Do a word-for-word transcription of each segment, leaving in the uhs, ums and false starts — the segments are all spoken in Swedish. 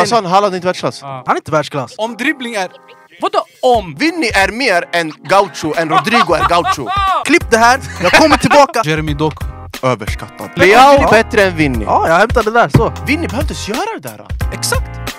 Han sa han Haaland är inte världsklass. Ja. Han är inte världsklass. Om dribbling är... Vadå om? Vinny är mer än Gaucho, än Rodrigo är Gaucho. Klipp det här, jag kommer tillbaka. Jeremy Doku. Överskattad. Leao Ja. bättre än Vinny. Ja, jag hämtade det där, så. Vinny behöver inte göra det där. Då. Exakt.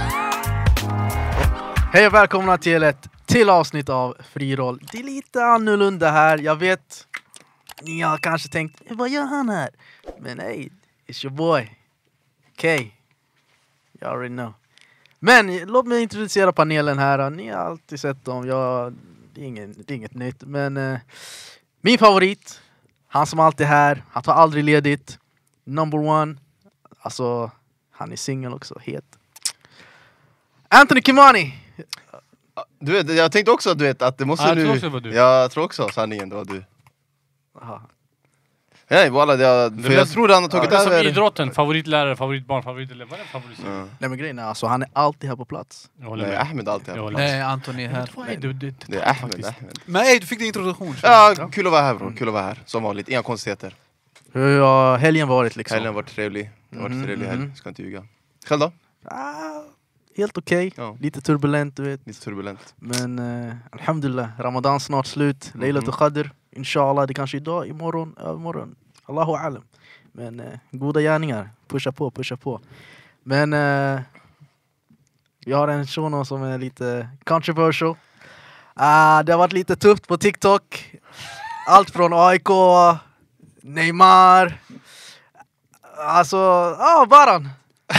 Hej och välkomna till ett till avsnitt av Friroll. Det är lite annorlunda här, jag vet. Ni har kanske tänkt, vad gör han här? Men nej, it's your boy. Okej. You already know. Men låt mig introducera panelen här. Ni har alltid sett dem. Jag, det, är ingen, det är inget nytt. Men eh, min favorit, han som alltid är här, han tar aldrig ledigt. Number one. Alltså, han är singel också, het. Anthony Kimani. Du vet, jag tänkte också du vet, att det måste Ja, jag nu... tror också det var du. Jag tror också sanningen, det var du. Aha. Nej, walla, jag, för jag tror han har tagit Det är som över... idrotten, favoritlärare, favoritbarn, favoritelev. Vad är det favorit? Ja. Nej men grejen är, alltså, han är alltid här på plats. Jag håller Nej, med. Ahmed alltid Jag här. håller med. Nej, Anton är här. Vad är det? Det- Det är Ahmed, faktiskt. Ahmed. Men ey, du fick din introduktion. Ja, kul att vara här bro, kul att vara här. Som vanligt, inga konstigheter. Hur har helgen varit liksom? Helgen har varit trevlig. Det har varit en Mhm, trevlig helg, mhm. ska inte ljuga. Själv då? Ah, helt okej. Ja. Lite turbulent, du vet. Lite turbulent. Men eh, alhamdulillah, Ramadan snart slut. Mhm. Laylatul Qadr. Inshallah, det kanske är idag, imorgon, övermorgon. Allahu alam. Men eh, goda gärningar. Pusha på, pusha på. Men eh, vi har en shuno som är lite controversial. Ah, det har varit lite tufft på TikTok. Allt från A I K, Neymar. Alltså, ja, ah, Baran.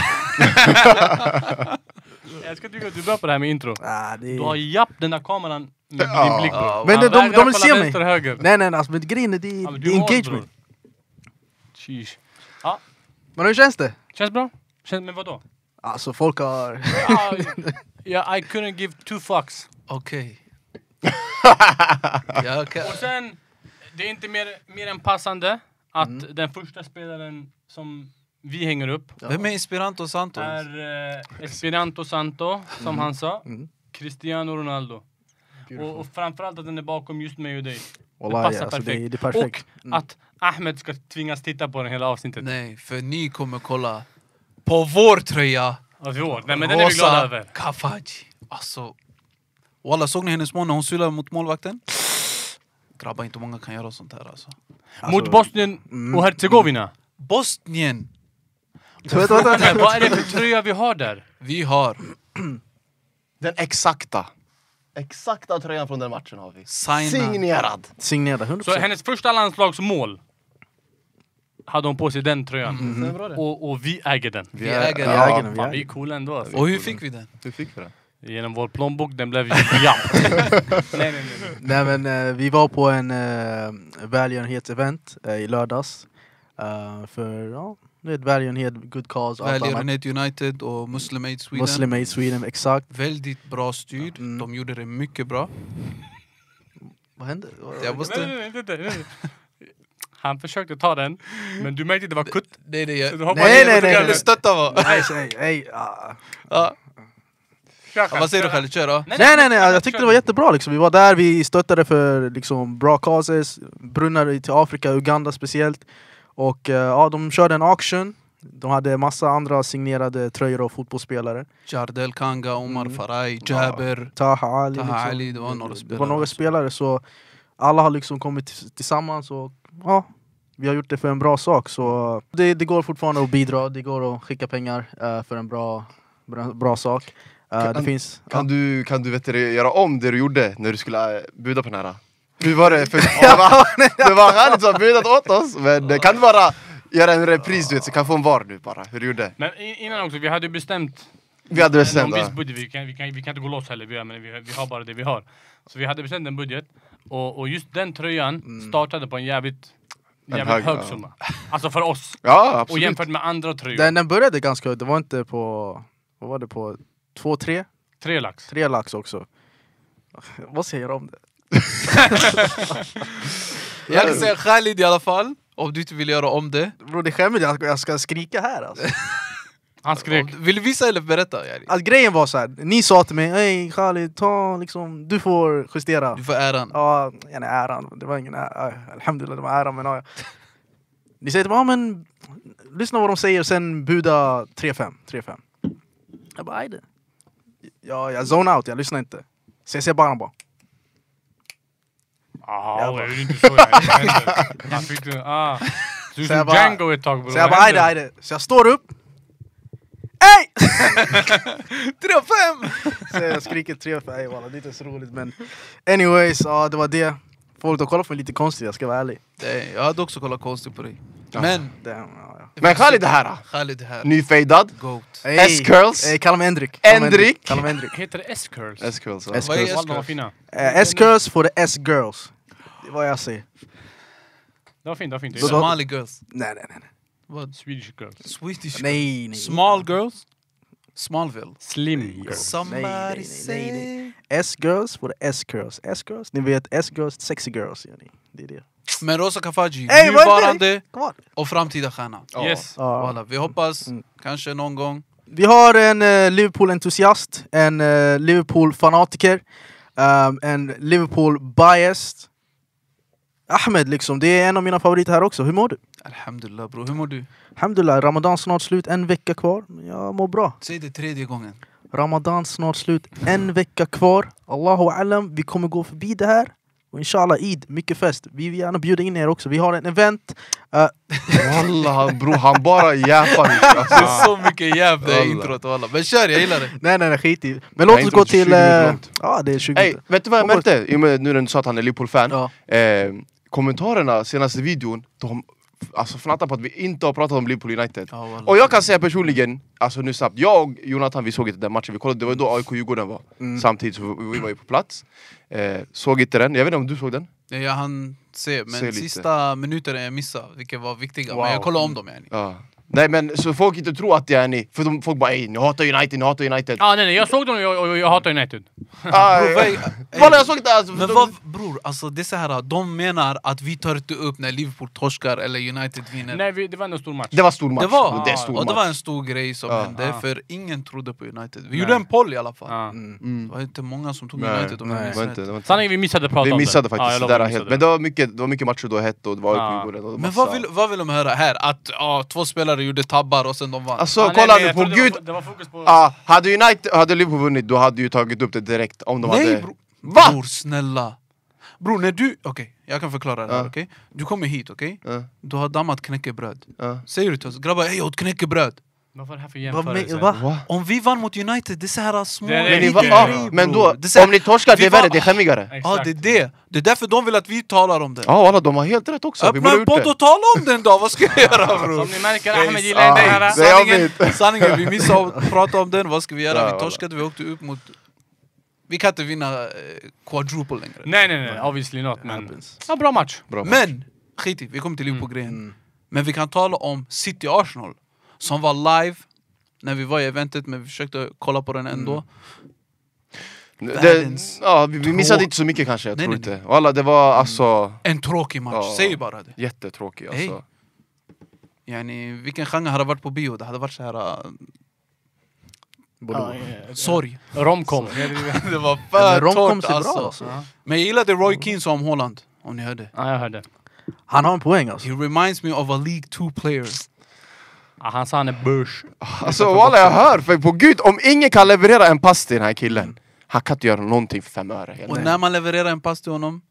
Jag ska tycka att du är bra på det här med intro. Ah, det... Du har japp den där kameran med Ja. din blick bro. Men Han de- de- vägrar de vill kolla se mig. vänster och höger. Nej, nej, alltså, men grejen är, det, Ja, men det du är har engagement. bror. Sheesh. Men hur känns det? Känns bra? Känns, men vadå? Alltså folk har... Ja, ja, I couldn't give two fucks. Okej. Ja, okej. Och sen, det är inte mer, mer än passande att Mm. den första spelaren som vi hänger upp Vem är Esperanto Santos? är eh, Esperanto Santo, som han sa. Mm. Cristiano Ronaldo. Och, och framförallt att den är bakom just mig och dig. Wallahi, passar alltså, perfekt. det, är- det är perfekt. Mm. Att Ahmed ska tvingas titta på den hela avsnittet. Nej, för ni kommer kolla på vår tröja. Av vår. Nej, men den är vi glada över. Kafaji. Alltså. Walla, såg ni hennes mål när hon sulade mot målvakten? Grabbar, inte många kan göra sånt här alltså. Alltså, Mot Bosnien mm, och Herzegovina. Bosnien. Vet, vet, vet. Men vad är det för tröja vi har där? Vi har Den exakta. Exakta tröjan från den matchen har vi. signa. Signerad. Signerade, hundra Så procent. hennes första landslagsmål hade hon på sig den tröjan. Mm. Bra det. Och, och vi äger den. Vi äger Vi den. äger den, vi Fan, äger vi är den. coola ändå alltså. Och hur fick vi den? Hur fick vi den? Genom vår plånbok, den blev ju japp. nej, nej, nej. Nej men eh, vi var på en eh, välgörenhetsevent eh, i lördags. Eh, för, ja, det är ett välgörenhet, good cause, allt annat. Välgörenhet United och Muslim Aid Sweden. Muslim Aid Sweden, exakt. Väldigt bra styrd. Mm. De gjorde det mycket bra. Vad hände? Jag Nej, måste... nej, nej, nej, nej. Han försökte ta den, men du märkte att det var kutt. Det är det jag... Så du hoppar Nej, ner nej, och nej, så- nej. Stötta va? Nej, nej, nej. ah. Ja. Kör, Ja, vad säger du kör. Khaled? Kör då. Nej, nej, nej, jag tyckte det var jättebra liksom. Vi var där, vi stöttade för liksom bra causes, brunnar till Afrika, Uganda speciellt. Och eh, ja, de körde en auction. De hade massa andra signerade tröjor och fotbollsspelare. Jardel Kanga, Omar Mm. Faraj, Jaber. Taha Ali, Taha liksom. Ali, det var några Det spelare var några också. spelare, så alla har liksom kommit t- tillsammans och ja, vi har gjort det för en bra sak. Så det, det går fortfarande att bidra, det går att skicka pengar eh, för en bra, bra, bra sak. Eh, det Kan- finns... Kan du, kan du vet du, göra om det du gjorde när du skulle äh, buda på den här? Hur var det? För, det var, det var han som budat åt oss, men det kan bara göra en repris, du vet, så kan få en var nu bara, hur du gjorde. Men i- innan också, vi hade ju bestämt Vi hade bestämt en viss det. budget. Vi kan, vi, kan, vi kan inte gå loss heller, vi, har- men vi, vi har bara det vi har. Så vi hade bestämt en budget, och, och just den tröjan startade på en jävligt, En jävligt hög, hög ja. summa. Alltså för oss. Ja, Och absolut. jämfört med andra tröjor. Den, den började ganska högt, det var inte på... Vad var det på? Två, tre? Tre lax. Tre lax också. Vad säger jag om det? Jag kan säga Khalid i alla fall. Om du inte vill göra om det. Bro, det skämmer, jag ska, jag ska skrika här alltså. Han skrek. Om- Vill du visa eller berätta? Yani? Alltså grejen var så här. Ni sa till mig, hej Khalid, ta liksom, du får justera. Du får äran. Ja, gärna äran. Det var ingen ära. Alhamdulillah, det var äran, men ja. Ni säger till mig, ja men lyssna vad de säger, sen buda tre fem. Jag bara, ajde. Ja, jag zone out, jag lyssnar inte. Så jag ser bara bara. Ja, Jag det är ju inte så jag händer. Han fick det, ah. Du Så jag som bara- Django ett tag bro. Så jag Vad bara, ajde, händer? ajde. Så jag står upp. Ey! tre av fem! Så jag skriker tre för ej walla, det är inte så roligt men anyways, ja det var det. Folk har kollat på mig lite konstigt, jag ska vara ärlig. Nej, jag hade också kollat konstigt på dig. Ja. Men... Damn, ja, ja. Men Khalid det här. Khalid här. Nyfejdad. Goat. Ey, S-curls. ey, kalla mig Endrik. Kalla mig Endrik. Kalla mig Endrik. Heter det S-curls? S-curls. ja. S- Vad är S-curls. Wallah, de var S-curls? fina. Eh, S-curls for the S-girls. Det är vad jag säger. Det var fint, det var fint. Då- Somali girls. Nej, nej, nej. nej. Vad? Swedish girls. Swedish. Nej, nej. Small girls. Smallville. Slim girls. Somebody nej, nej, say... nej, S-girls for the S-girls. S-girls, ni vet S-girls, sexy girls. Ja, ni. Det är det. Men Rosa Kafaji, Ey, vad är det? nuvarande Come on. och framtida stjärna. Ja. Yes. Ja. Voilà, vi hoppas Mm. kanske någon gång. Vi har en uh, Liverpool-entusiast, en uh, Liverpool-fanatiker, um, en Liverpool-biased. Ahmed liksom, det är en av mina favoriter här också. Hur mår du? Alhamdulillah bro, hur mår du? Alhamdulillah, Ramadan snart slut, en vecka kvar. Jag mår bra. Säg det tredje gången. Ramadan snart slut, en vecka kvar. Allahu alam, vi kommer gå förbi det här. Och inshallah, Eid, mycket fest. Vi vill gärna bjuda in er också. Vi har en event. Uh, Wallah bror, han bara jäpar. Det Alltså. är så mycket jävla det Wallah. introt alla. Men kör, jag gillar det. nej, nej, nej, skit i. Men låt Nej, oss gå inte till... tjugo minuter Uh, långt. ja, det är tjugo Ey, minuter. vet du vad jag Hoppas- märkte? I och med nu när du sa att han är Liverpool-fan. Ja. Eh, kommentarerna senaste videon, de alltså fnattar på att vi inte har pratat om Liverpool United. Ja, wallah. Och jag kan säga personligen, alltså nu snabbt, jag och Jonathan vi såg inte den matchen, vi kollade, det var då A I K-Djurgården var. Mm. Samtidigt så vi, vi var ju på plats. Eh, såg inte den, jag vet inte om du såg den? Nej, jag hann se, men Se lite. sista minuterna jag missade, vilka var viktiga. Wow. Men jag kollade om dem yani. Ja. Nej men så folk inte tror att det är ni, för de, folk bara ey, ni hatar United, ni hatar United. Ah, nej, nej, jag såg dem och jag, och jag hatar United. Ah, Bro, vad är- Walla jag såg inte alltså, Men de- vad, bror, alltså det är så här, de menar att vi tar inte upp när Liverpool torskar eller United vinner. Nej, vi, det var ändå en stor match. Det var stor match. Det var, det är stor och det match. var en stor grej som Ja. hände, Ja. för ingen trodde på United. Vi Nej. gjorde en poll i alla fall. Ja. Mm. Mm. Det var inte många som tog Nej, United om jag nej, minns Det var rätt. inte, det var inte. Sanningen, vi missade prata Vi om missade det. faktiskt Ja, jag det lovar, där vi helt. missade Men det var mycket, det var mycket matcher då hett och det var Ja. A I K-Djurgården och Men massa- vad vill, vad vill de höra här? Att ja, två spelare gjorde tabbar och sen de vann? Alltså Ah, nej, kolla nej, nu jag på trodde det gud. var- Det var fokus på... Ah, hade United, hade Liverpool vunnit då hade ju tagit upp det direkt om de Nej hade... bro, Va? bror snälla. Bror när du, okej jag kan förklara det här, Ja. okej? Du kommer hit, okej? Ja, Du har dammat knäckebröd. ja. Säger du till oss, grabbar jag åt knäckebröd. Vad var det här för Vad men- jämförelse? va? Va? Om vi vann mot United, det är så här små... Det är det Men, ni inte. va, Vilken ah, grej, men bror. då, Det är så här- om ni torskar det vi är värre, var- det är skämmigare. Ja Exakt. det är det. Det är därför de vill att vi talar om det. Ja alla, de har helt rätt också. Vi Öppna borde ha en gjort podd det. och tala om den då, vad ska jag göra bror? Som ni märker, Nej, Ahmed gillar inte ah, det här. det- jag Sanningen, vet. sanningen, vi missade att prata om den, vad ska vi göra? Ja, Vi voilà. torskade, vi åkte upp mot... Vi kan inte vinna eh, quadruple längre. Nej, nej, nej, obviously not. Men... Happens. Ja, bra match. Bra. Men, skit i, vi kommer till Liverpool-grejen. Mm. Men vi kan tala om City-Arsenal, som var live när vi var i eventet, men vi försökte kolla på den ändå. Det, Världens ja, vi, vi missade tråk- inte så mycket kanske, jag Nej, tror nej, inte. Och alla, det var alltså En tråkig match, Ja. säg bara det. jättetråkigt Hej. alltså. Yani, vilken genre hade varit på bio? Det hade varit så här uh, Borde- sorg. Romcom. Det var Men för romcoms torrt är bra alltså. alltså. Men jag gillade Roy Keane som Holland, om ni hörde. Ja, jag hörde. Han har en poäng alltså. He reminds me of a League two player. Ja, han sa han är börs. Alltså walla jag hör, för på gud om ingen kan leverera en pass till den här killen, han kan inte göra någonting för fem öre. helt Och enkelt. när man levererar en pass till honom,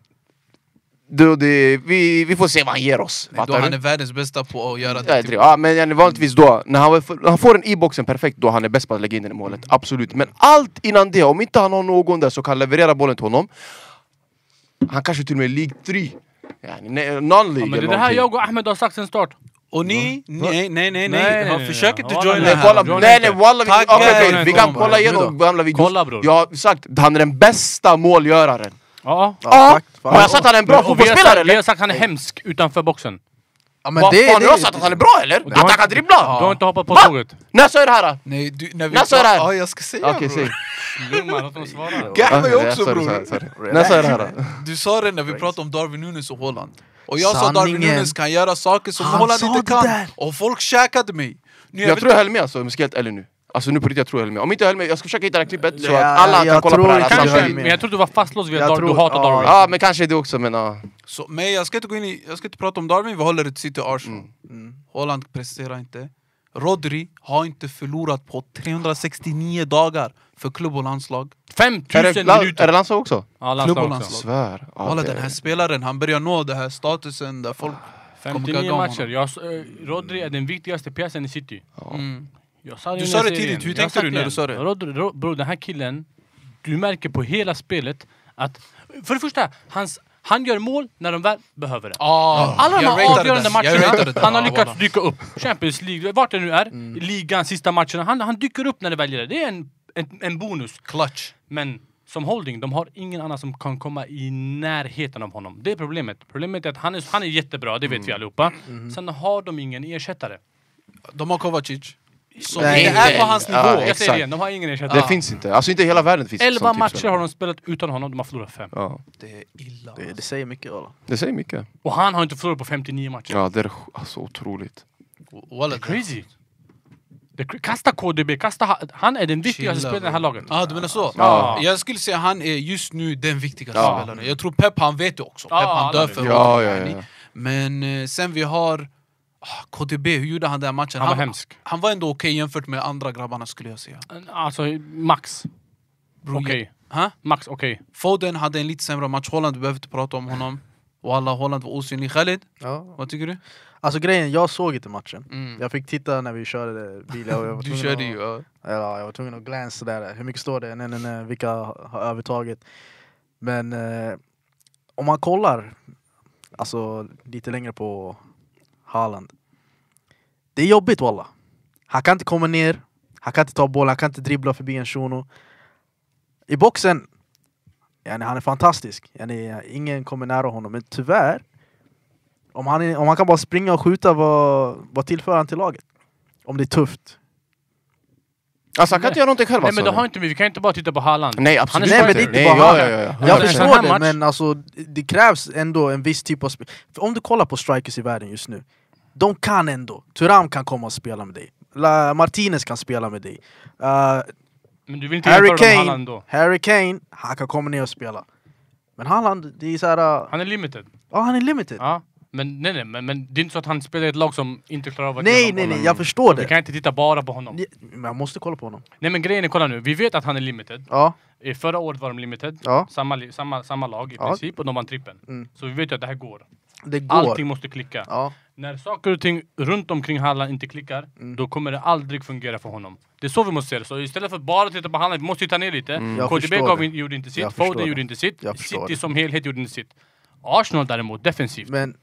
Då, det, vi, vi får se vad han ger oss. då Fattar han du? är världens bästa på att göra Ja, det. jag tror- ja, men yani, vanligtvis då, när han, när han får den i boxen perfekt, då han är bäst på att lägga in den i målet. Absolut. Men allt innan det, om inte han har någon där som kan leverera bollen till honom, han kanske till och med är League tre. Yani, ne- non-league Ja, men det eller är det här någonting. jag och Ahmed har sagt sen start. Och ni, nej, nej, nej, nej, Nej, nej, Ha- nej, försök nej. inte Walla, joina Nej, här. kolla, Join nej, inte. nej, walla, vi, Tagga okay, okay, den vi kan kom, kolla bara. igenom gamla videos. Kolla, bror. Jag har sagt, han är den bästa målgöraren. Ja. Ja, Ja, fakt, fakt. har jag sagt att han är en bra Och vi har fotbollsspelare sagt- Vi eller? har sagt att han är hemsk utanför boxen. Ja, men Vad det, fan, det, jag har sagt att han är bra eller? du Att har han kan inte- dribbla? Du har inte hoppat på Va? tåget. När sa jag det här? Nej, du, när vi När sa jag det här? Ja, jag ska säga Okej, bror. säg. Lugn man, låt dem svara. Gamma är Okej, också sorry, bror. sorry, sorry. När sa jag det här? Du sa det när vi pratade om Darwin Nunes och Holland. Och jag sa att Sanningen. Darwin Nunes kan göra saker som Han Holland sa inte det kan. där. Och folk käkade mig. Nu, Jag vet- tror jag höll med alltså, om jag ska helt ärlig nu. Alltså nu på riktigt, jag tror jag höll med. Om inte jag höll med, jag ska försöka hitta det här klippet så Ja, att alla kan jag kolla på tror det här kanske- Kanske, samtidigt. med. men jag tror du var fastlåst vid Jag att Dar- du tror- hatar ja. Darwin. Ja men kanske det också men ja. Så, men jag ska inte gå in i, jag ska inte prata om Darwin, vi håller ett City Arsenal. Mm. Holland presterar inte. Rodri har inte förlorat på trehundrasextionio dagar för klubb och landslag. fem Är tusen det, minuter. är det landslag också? Ja, Klubb och landslag landslag. också. Svär. Ja, Alla det- den här spelaren, han börjar nå den här statusen där folk... femtionio Kommer matcher. Jag, s- eh, Rodri är den viktigaste pjäsen i City. Mm. Jag sa Du innan sa det serien. tidigt. Hur Jag tänkte sa du när igen. du sa det? Rodri, Ro, bro, den här killen, du märker på hela spelet att... För det första, hans, han gör mål när de väl behöver det. Ah, Alla de jag här ratade avgörande den. Jag ratade matcherna, den. han har Ja, lyckats walla. dyka upp. Champions League, vart det nu är, ligan, sista matcherna. Han, han dyker upp när det väljer det. Det är en, en, en bonus. Clutch. Men som holding, de har ingen annan som kan komma i närheten av honom. Det är problemet. Problemet är att han är, han är jättebra, det vet vi allihopa. Sen har de ingen ersättare. De har Kovacic. Som Nej, inte nej, är på hans ja, nivå. Jag säger exakt. det igen, de har ingen ersättare. Det finns inte. Alltså inte i hela världen finns det Elva sån typ matcher spelare. har de spelat utan honom, de har förlorat fem. Ja, Det är illa. Det, det säger mycket alla. det säger mycket. Och han har inte förlorat på femtionio matcher. Ja, det är alltså otroligt. Walla, Crazy. Det, kasta K D B, kasta ha- han är den viktigaste Chilla, spelaren i det här laget. Ah, du menar så? Ja. Jag skulle säga han är just nu den viktigaste Ja. spelaren. Jag tror Pep, han vet det också. Ja, Pep, han alla dör vet för det. Ja, Rodri, ja, yani. ja. Men eh, sen vi har ah, K D B, hur gjorde han den matchen? Han var hemsk. Han var ändå okej jämfört med andra grabbarna skulle jag säga. Alltså, max. Bro, Okej. Ha? Max, okej. Foden hade en lite sämre match. Holland, vi behöver inte prata om honom. Och alla Holland var osynlig. Khalid, Ja. vad tycker du? Alltså grejen, jag såg inte matchen. Mm. Jag fick titta när vi körde bilen. och jag var Du tvungen körde att- ju. Ja. Ja, jag var tvungen att glänsa där. Hur mycket står det? Nej, nej, nej. Vilka har övertaget? Men eh, om man kollar alltså lite längre på Haaland. Det är jobbigt walla. Han kan inte komma ner. Han kan inte ta bollen. Han kan inte dribbla förbi en shuno. I boxen, yani, han är fantastisk. Yani, ingen kommer nära honom. Men tyvärr, om han, är, om han kan bara springa och skjuta, vad, vad tillför han till laget? Om det är tufft. Alltså han kan inte göra någonting själv Nej alltså. men det har inte vi, vi kan inte bara titta på Haaland. Nej, absolut Nej, men inte. det är inte Nej, bara ja, han. ja, ja, ja. Jag Ja, men förstår en sån här det, match- men alltså, det krävs ändå en viss typ av spel. För om du kollar på strikers i världen just nu, de kan ändå. Thuram kan komma och spela med dig. La Martinez kan spela med dig. Uh, Men du vill inte Harry jämföra med Kane, Haaland då? Harry Kane, han kan komma ner och spela. Men Haaland, det är såhär... Ja, Han är limited. han är limited. Ja. Men nej, nej, men, men det är inte så att han spelar i ett lag som inte klarar av att Nej, göra nej, bollen. nej, jag förstår Vi det. kan inte titta bara på honom. Men jag måste kolla på honom. Nej men grejen är, kolla nu, vi vet att han är limited. Ja, I förra året var de limited, ja, samma, li- samma, samma lag i Ja. princip, och de vann trippen. Mm. Så vi vet ju att det här går. det går. Allting måste klicka. Ja. När saker och ting runt omkring Haaland inte klickar, Mm. då kommer det aldrig fungera för honom. Det är så vi måste se det. Så istället för att bara titta på Haaland, vi måste titta ner lite. Jag K D B förstår gav det. in, gjorde inte sitt, Jag förstår Foden det. gjorde inte sitt, Jag förstår City det. som helhet gjorde inte sitt. Arsenal däremot, defensivt. Men,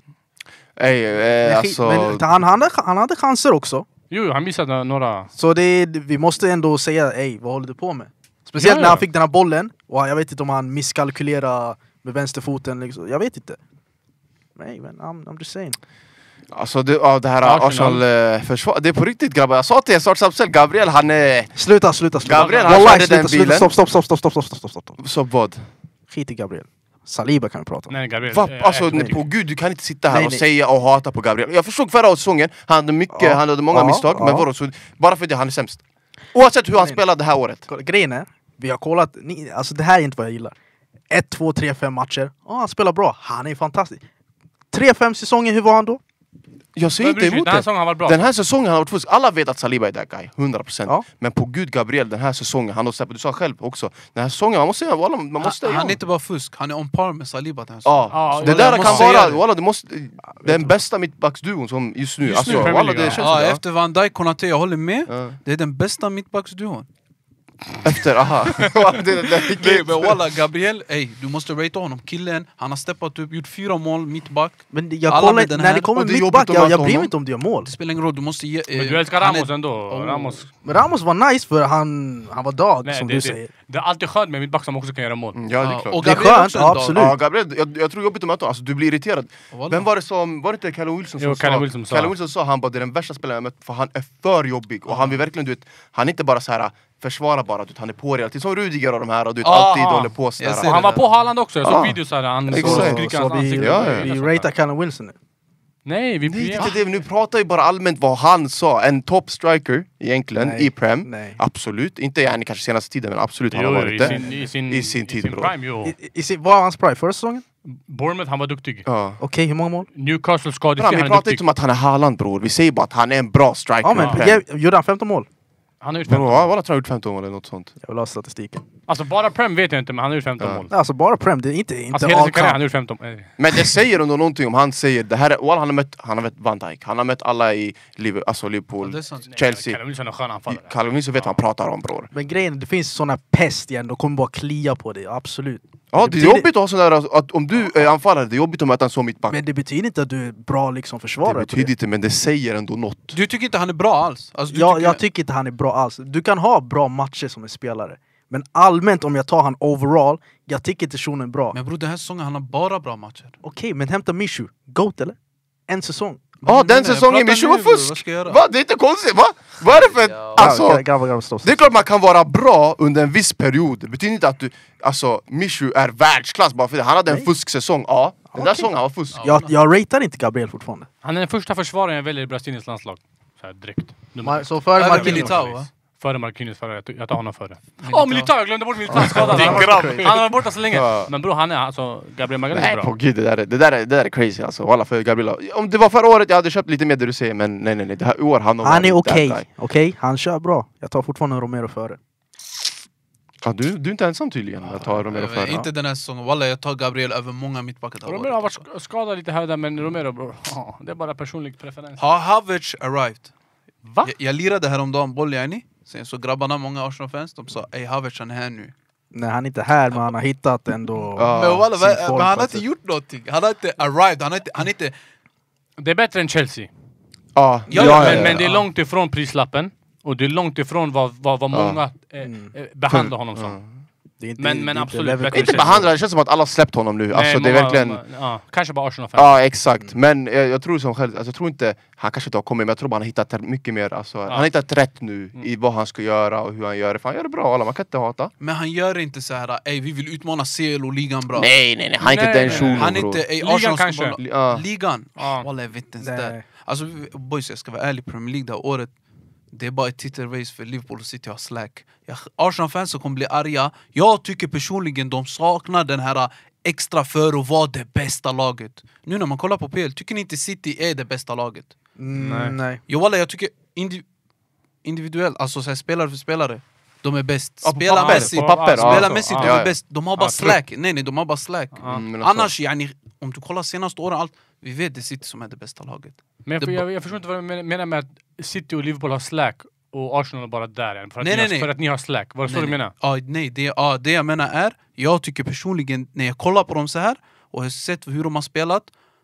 Ey, eh, alltså... men han, han, hade, han hade chanser också. Jo, jo, han missade några... Så det är, vi måste ändå säga, ey, vad håller du på med? Speciellt Ja, när ja. han fick den här bollen, och jag vet inte om han misskalkylerade med vänsterfoten, liksom. Jag vet inte. Nej, men I'm, I'm just saying. Alltså det, ja, det här Arsenal. Arsenal-försvar, det är på riktigt grabbar. Jag sa till er snart Samsel, Gabriel han är... Sluta, sluta, sluta. Gabriel, han Wallahi, körde sluta, den sluta, bilen. stopp, stopp, stopp, stopp, stopp, stopp, stopp, stopp, stopp. Så vad? Skit i Gabriel. Saliba kan vi prata om. Nej, Gabriel. Va? eh, Alltså är- på gud, du kan inte sitta här Nej, och nej. säga och hata på Gabriel. Jag förstod förra säsongen, han hade mycket, Ja, han hade många ja, misstag, ja. men vadå, så bara för det han är sämst. Oavsett hur han Nej. spelade det här året. Kolla, grejen är, vi har kollat, ni, alltså det här är inte vad jag gillar. Ett, två, tre, fem matcher. Ja, han spelar bra. Han är fantastisk. Tre, fem säsonger, hur var han då? Jag säger Men inte bryr sig, emot den här det. säsongen har varit bra. Den här säsongen han har varit fusk. Alla vet att Saliba är that guy, hundra procent. Ja. Men på gud Gabriel, den här säsongen, han har släppt, du sa själv också. Den här säsongen, man måste säga, walla, man måste... Han, han är ja. inte bara fusk, han är on par med Saliba den här Ja, Ja, det jag där måste kan säga vara, det. walla, du måste, den bästa mittbacksduon som just nu, Just alltså, nu i Premier walla, League, det ja. känns Ja, så, ja. efter Van Dijk, Konate, jag håller med. Ja. Det är den bästa mittbacksduon. Efter, aha. det, det, det, Nej, men walla, Gabriel, ey, du måste rate honom. Killen, han har steppat upp, gjort fyra mål, mittback. Men jag Alla kollar, med den när här- det kommer och det är mittback, jobbigt att jag, jag möta bryr mig honom. inte om du gör mål. Det spelar ingen roll, du måste ge... Men eh, du älskar han är- Ramos ändå. Oh. Ramos. Men Ramos var nice för han, han var dag, Nej, som det, du det, säger. det är alltid skönt med mittback som också kan göra mål. Mm, ja, det är Ja, klart. och Det är Gabriel skönt, också en dag. absolut. Ja, Gabriel, jag, jag tror jobbigt att möta honom, alltså, du blir irriterad. Walla. Vem var det som, var det inte Callum Wilson som Jo, sa? Callum Wilson sa. Callum Wilson sa, han bara det är den värsta spelaren jag mött, för han är för jobbig. Och han vill verkligen, du vet, han är inte bara så här försvara bara, du vet, han är på det. Som Rudiger och de här, och du vet, Aha. alltid håller på Jag sådär. ser Och han det var där. på Haaland också, jag såg Ja. videos här, han Exakt. så Så, skriker så hans vi, ansikte. Ja, ja. vi ratear Callum Wilson nu. Nej, vi... Det är inte det, nu pratar vi bara allmänt vad han sa. En top striker egentligen Nej. i Prem. Nej. Absolut, inte yani, kanske senaste tiden men absolut han har Jo, varit i det. sin, i sin, I sin tid, i sin bro. prime, jo. I, i, sin- vad var hans prime? Förra säsongen? Bournemouth, han var duktig. Ja. Okej, hur många mål? Newcastle Bra, skadefri, vi han är pratar duktig. inte om att han är Haaland bror. Vi säger bara att han är en bra striker. Ja, men Prem. ge- gjorde han femton mål? Han har gjort Bro, femton ja, mål. Walla tror jag har gjort femton mål eller något sånt. Jag vill ha statistiken. Alltså bara Prem vet jag inte, men han har gjort femton Ja. mål. Alltså bara Prem, det är inte, inte Alltså hela all sin karriär, han count. har gjort femton. eh. Men det säger ändå någonting om han säger det här är, Walla, han har mött han har mött Van Dijk, han har mött alla i Liverpool, alltså Ja, Liverpool, det är sant. Chelsea. Kalle Wilson är en skön anfallare. Carl Wilson vet vad han pratar om bror. Men grejen är, det finns såna pest igen, de kommer bara klia på dig, absolut. Ja, det är betyder- jobbigt att ha sådär, alltså, att om du är anfallare, det är jobbigt att möta en sån mittback. Men det betyder inte att du är bra liksom Det försvarare på betyder det. inte, men det säger ändå något. Du tycker inte han är bra alls? Alltså, du Ja, tycker... jag tycker inte han är bra alls. Du kan ha bra matcher som en spelare. Men allmänt om jag tar han overall, jag tycker inte personen är bra. Men bror, den här säsongen han har bara bra matcher. Okej, men hämta Mishu. Goat eller? En säsong. Ja, Men, den men, säsongen, prata Mishu nu, var bror, fusk! vad ska jag göra? Va? Det är inte konstigt, va? Vad är det för... Ja. Alltså, Ja, grabbar, grabbar, stå. det är klart man kan vara bra under en viss period. Det betyder inte att du, alltså, Mishu är världsklass bara för det. Han hade en Nej. fusksäsong, ja. Den där Okej. säsongen var fusk. Jag, jag ratear inte Gabriel fortfarande. Han är den första försvararen jag väljer i Brasiliens landslag. Så här direkt. Nummer Ma- ett. Så före Över Marquinhos. Militao, va? Före Marquinhos, före, jag t- jag tar honom före. Militao. Åh, oh, Militao! Jag glömde bort Militao, skadad. Din Han har grabb. varit- han har varit borta så länge. Ja. Men bror, han är alltså... Gabriel Magalhaes är Nej bra. på gud, det där, är, det, där är, det där är crazy alltså. Walla, för Gabriel, om det var förra året jag hade köpt lite mer det du säger, men nej nej nej, det här i år han har Han är varit that okej, guy. okej? Han kör bra. Jag tar fortfarande Romero före. Ja, du, du är inte ensam tydligen att ta Romero Jag vet, före. Inte den här säsongen, walla jag tar Gabriel över många mittbackar. har Romero har varit, varit sk- skadad lite här och där, men Romero bror, ja, det är bara personlig preferens. Har Havertz arrived? Va? Jag, jag lirade häromdagen boll, yani. Sen så grabbarna, många Arsenal-fans, de sa ey Havertz han är här nu. Nej, han är inte här, men han har hittat ändå... Ja. Men, walla, sin va- form men han på har ett inte sätt. gjort någonting, han har inte arrived, han har inte... Han har inte Det är bättre än Chelsea. Ja, Ja, ja, men, ja, men det är ja. långt ifrån prislappen. Och det är långt ifrån vad, vad, vad Ja. många eh, Mm. eh, behandlar honom som. Ja. Det är inte, Men- det är men inte absolut level- bättre. Inte behandla, det känns som att alla har släppt honom nu. Alltså Nej, det är många- verkligen... Ja, kanske bara Arsenal-fans. Ja exakt, men jag, jag tror som själv, alltså, jag tror inte, han kanske inte har kommit men jag tror bara han har hittat mycket mer, alltså, han har hittat rätt nu i vad han ska göra och hur han gör det, för han gör det bra alla, man kan inte hata. Men han gör inte så här, ey vi vill utmana C L och ligan bra. Nej nej nej, han är inte Nej, den nej, shunon Han är bror. inte, ey, Ligan Arsenal ska kanske. bara- Ja. Ligan? Ja. Walla jag vet inte ens Nej. där. Alltså vi- boys jag ska vara ärlig, Premier League det här året, det är bara ett titelrace för Liverpool och City har slack. Jag- Arsenal-fans kommer bli arga. Jag tycker personligen de saknar den här extra för att vara det bästa laget. Nu när man kollar på P L, tycker ni inte City är det bästa laget? Mm, Nej. nej. Jo walla jag tycker indi individuellt, alltså så här, spelare för spelare, de är bäst. Ja, på Spelarmässigt, papper, på papper, ja. spelarmässigt Ja, de ja. är bäst. De har bara Ja, slack. Nej nej, de har bara slack. Ja. Mm, men alltså- Annars, yani, om du kollar senaste åren, allt, vi vet det är City som är det bästa laget. Men jag, Det jag, jag förstår inte vad du men- menar med att City och Liverpool har slack och Arsenal är bara där än. För att, Nej, ni, nej, har, nej. för att ni har slack. Var det så Nej, du nej. menar? Ja, nej, det, ja, det jag menar är, jag tycker personligen, när jag kollar på dem så här och har sett hur de har spelat,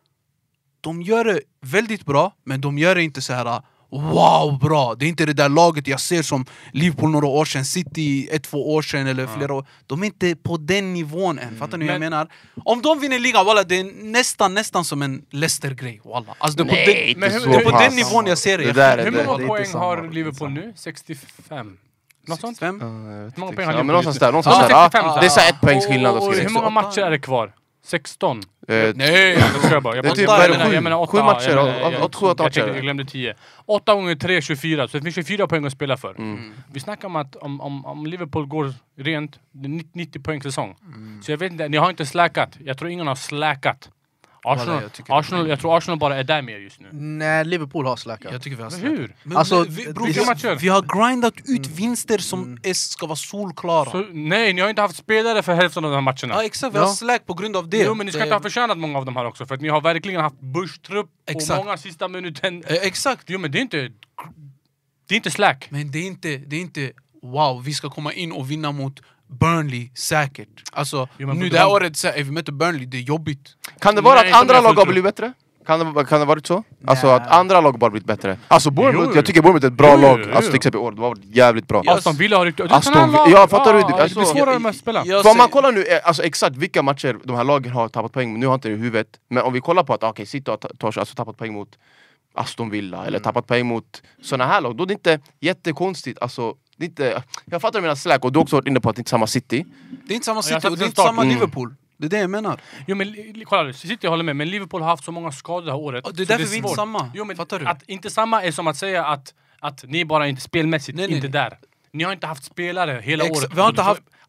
de gör det väldigt bra, men de gör det inte så här wow bra. Det är inte det där laget jag ser som Liverpool några år sedan, City ett, två år sedan eller flera år. De är inte på den nivån än, fattar ni hur jag Men- menar? Om de vinner ligan, walla, det är nästan, nästan som en Leicester-grej, walla. Alltså, det är på Nej, den, inte men hur- så det är på pass. den nivån jag ser det. Det där är Hur det. många det är inte poäng samma, har det är inte Liverpool samma. nu? sextiofem? Något sånt? Fem? Ja, jag vet Hur många inte poäng har exakt. Ja, men Liverpool någonstans just där, nu? någonstans Ja, där. Ja, sextiofem, det är så här ett Och- poängs skillnad och och så. hur många sextioåtta. matcher är det kvar? sexton? Eh, Nej! Jag skojar bara. Jag Det är bara- typ, jag vad är det, menar- sju? jag menar åtta, Sju matcher, jag menar- åt- jag- åt- sju, åtta jag tänkte- matcher. Jag glömde tio. åtta gånger tre, tjugofyra. Så det finns tjugofyra poäng att spela för. Mm. Vi snackar om att om, om, om Liverpool går rent, det är nittio poäng säsong. Så jag vet inte, ni har inte släkat. Jag tror ingen har släkat. Arsenal, Walla, jag tycker- Arsenal, jag tror Arsenal bara är där med just nu. Nej, Liverpool har slackat. Jag tycker vi har Men slack. hur? Men, Alltså, men, vi, det- bro, det- vi, matcher. vi har grindat ut vinster som är, ska vara solklara. Så, nej, ni har inte haft spelare för hälften av de här matcherna. Ja exakt, vi har Ja. slack på grund av det. Jo, men ni ska Det- inte ha förtjänat många av de här också. För att ni har verkligen haft Bush-trupp Exakt. och många sista minuten. Eh, Exakt, Jo, men det är inte... Det är inte slack. men det är, inte, det är inte wow, vi ska komma in och vinna mot Burnley säkert. Alltså, Jo, men nu på det här grund- året, så här, vi möter Burnley, det är jobbigt. Kan det vara Nej, att andra som jag lag har fullt blivit bättre? Kan det, kan det varit så? Alltså Nej. att andra lag bara blivit bättre? Alltså Bournemouth, Jo. jag tycker Bournemouth är ett bra Jo, lag, jo, alltså jo. till exempel i år, det var jävligt bra. Ja, Aston Villa har ryckt... Aston Villa- ja, fattar du? Det- Det alltså- blir svårare med att spela. Jag För om man säger- kollar nu, eh, alltså exakt vilka matcher de här lagen har tappat poäng, nu har jag inte det i huvudet. Men om vi kollar på att okej, City har ta- tar, alltså, tappat poäng mot Aston Villa, eller tappat poäng mot såna här lag, då är det inte jättekonstigt. Alltså, det är inte, jag fattar du menar slack, och du har också varit inne på att det inte är samma City. Det är inte samma jag City satt och det är från inte samma start. Mm. Liverpool. Det är det jag menar. Jo men li- li- kolla, City håller med, men Liverpool har haft så många skador det här året. Och det är så därför vi inte är svårt. samma. Jo, men Fattar du? Att inte samma är som att säga att, att ni bara inte spelmässigt Nej, nej, inte nej. där. Ni har inte haft spelare hela Ex- året. vi har inte Och haft- Att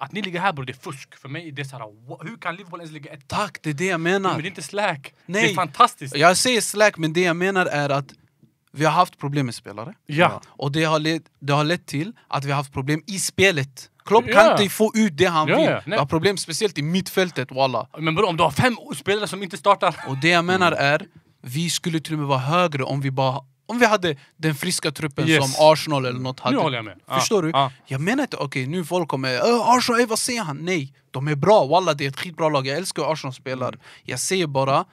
Att ni ligger här bror, det är fusk. För mig är det så här, wa- hur kan Liverpool ens ligga ett? Tack, det är det jag Men menar. det är inte slack. Nej. Det är fantastiskt. Jag säger slack, men det jag menar är att vi har haft problem med spelare. Ja. Och det har, lett, det har lett till att vi har haft problem i spelet. Klopp Ja. kan inte få ut det han Ja, vill. ja, Vi nej. har problem speciellt i mittfältet, walla. Men bror, om du har fem spelare som inte startar. Och det jag menar är, vi skulle till och med vara högre om vi bara om vi hade den friska truppen Yes. som Arsenal eller något hade. Nu håller jag med. Ja, Förstår du? ja. Jag menar inte, okej nu folk kommer "Äh, Arsenal, ey, vad säger han? Nej, de är bra, walla det är ett skitbra lag. Jag älskar hur Arsenal spelar. Mm. Jag säger bara,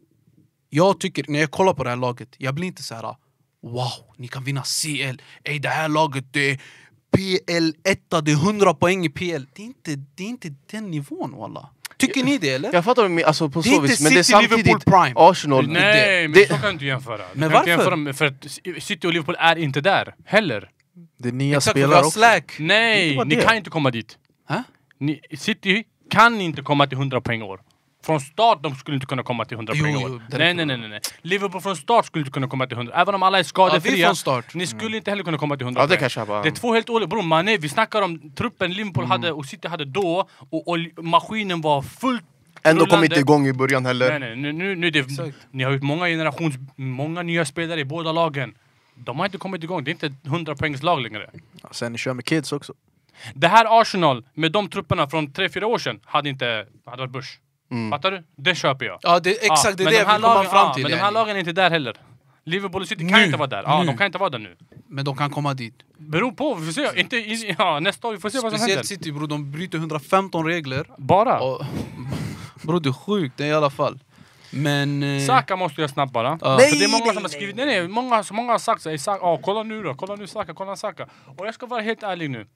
jag tycker, när jag kollar på det här laget, jag blir inte så här: wow, ni kan vinna C L. Ey, det här laget, det är P L ett, det är hundra poäng i P L. Det är inte, det är inte den nivån, walla. Tycker ni det eller? Jag fattar vad alltså på Det är så vis, inte men det är City, Liverpool samtidigt Prime. Arsenal. Nej, men det, så kan du inte jämföra. Du Men kan inte varför? jämföra med, för att City och Liverpool är inte där heller. Det är nya Exakt, för vi spelare har också. slack. Nej, Inte bara ni det. kan inte komma dit. Hä? Ni, City kan inte komma till hundra poäng i år. Från start de skulle inte kunna komma till hundra Jo, poäng i jo, år. det är Nej, nej, nej, nej, nej. Liverpool från start skulle inte kunna komma till hundra. Även om alla är skadefria. Ja, vi från start. Ni skulle inte heller kunna komma till hundra Ja, det poäng. kanske jag bara- Det är två helt olika. Bror, Mané, vi snackar om truppen Liverpool hade och City hade då. Och, och maskinen var fullt ändå kom rullande. inte igång i början heller. Nej, nej, nu, nu, nu är det, Exakt. ni har ju många generations, många nya spelare i båda lagen. De har inte kommit igång, det är inte ett hundra poängs lag längre. Ja, sen ni kör med kids också. Det här Arsenal, med de trupperna från tre fyra år sedan, hade inte hade varit Bush. Fattar du? Det köper jag. Ja, det, exakt, Ja, det är men det de vi här kommer lagen- fram ja, till. Men de här yani. lagen är inte där heller. Liverpool och City kan Nu. inte vara där. Ja, Nu. de kan inte vara där nu. Men de kan komma dit. Beror på, vi får se. Inte, i- ja, nästa år, vi får se vad som händer. Speciellt City bro, de bryter hundrafemton regler. Bara. Och, bro, det är sjukt, det är i alla fall. Men... eh, Saka måste jag snabbt bara. Ja. För det är många som har skrivit, nej nej, många, så många har sagt så här, Saka, ah, kolla nu då, kolla nu Saka, kolla Saka. Och jag ska vara helt ärlig nu.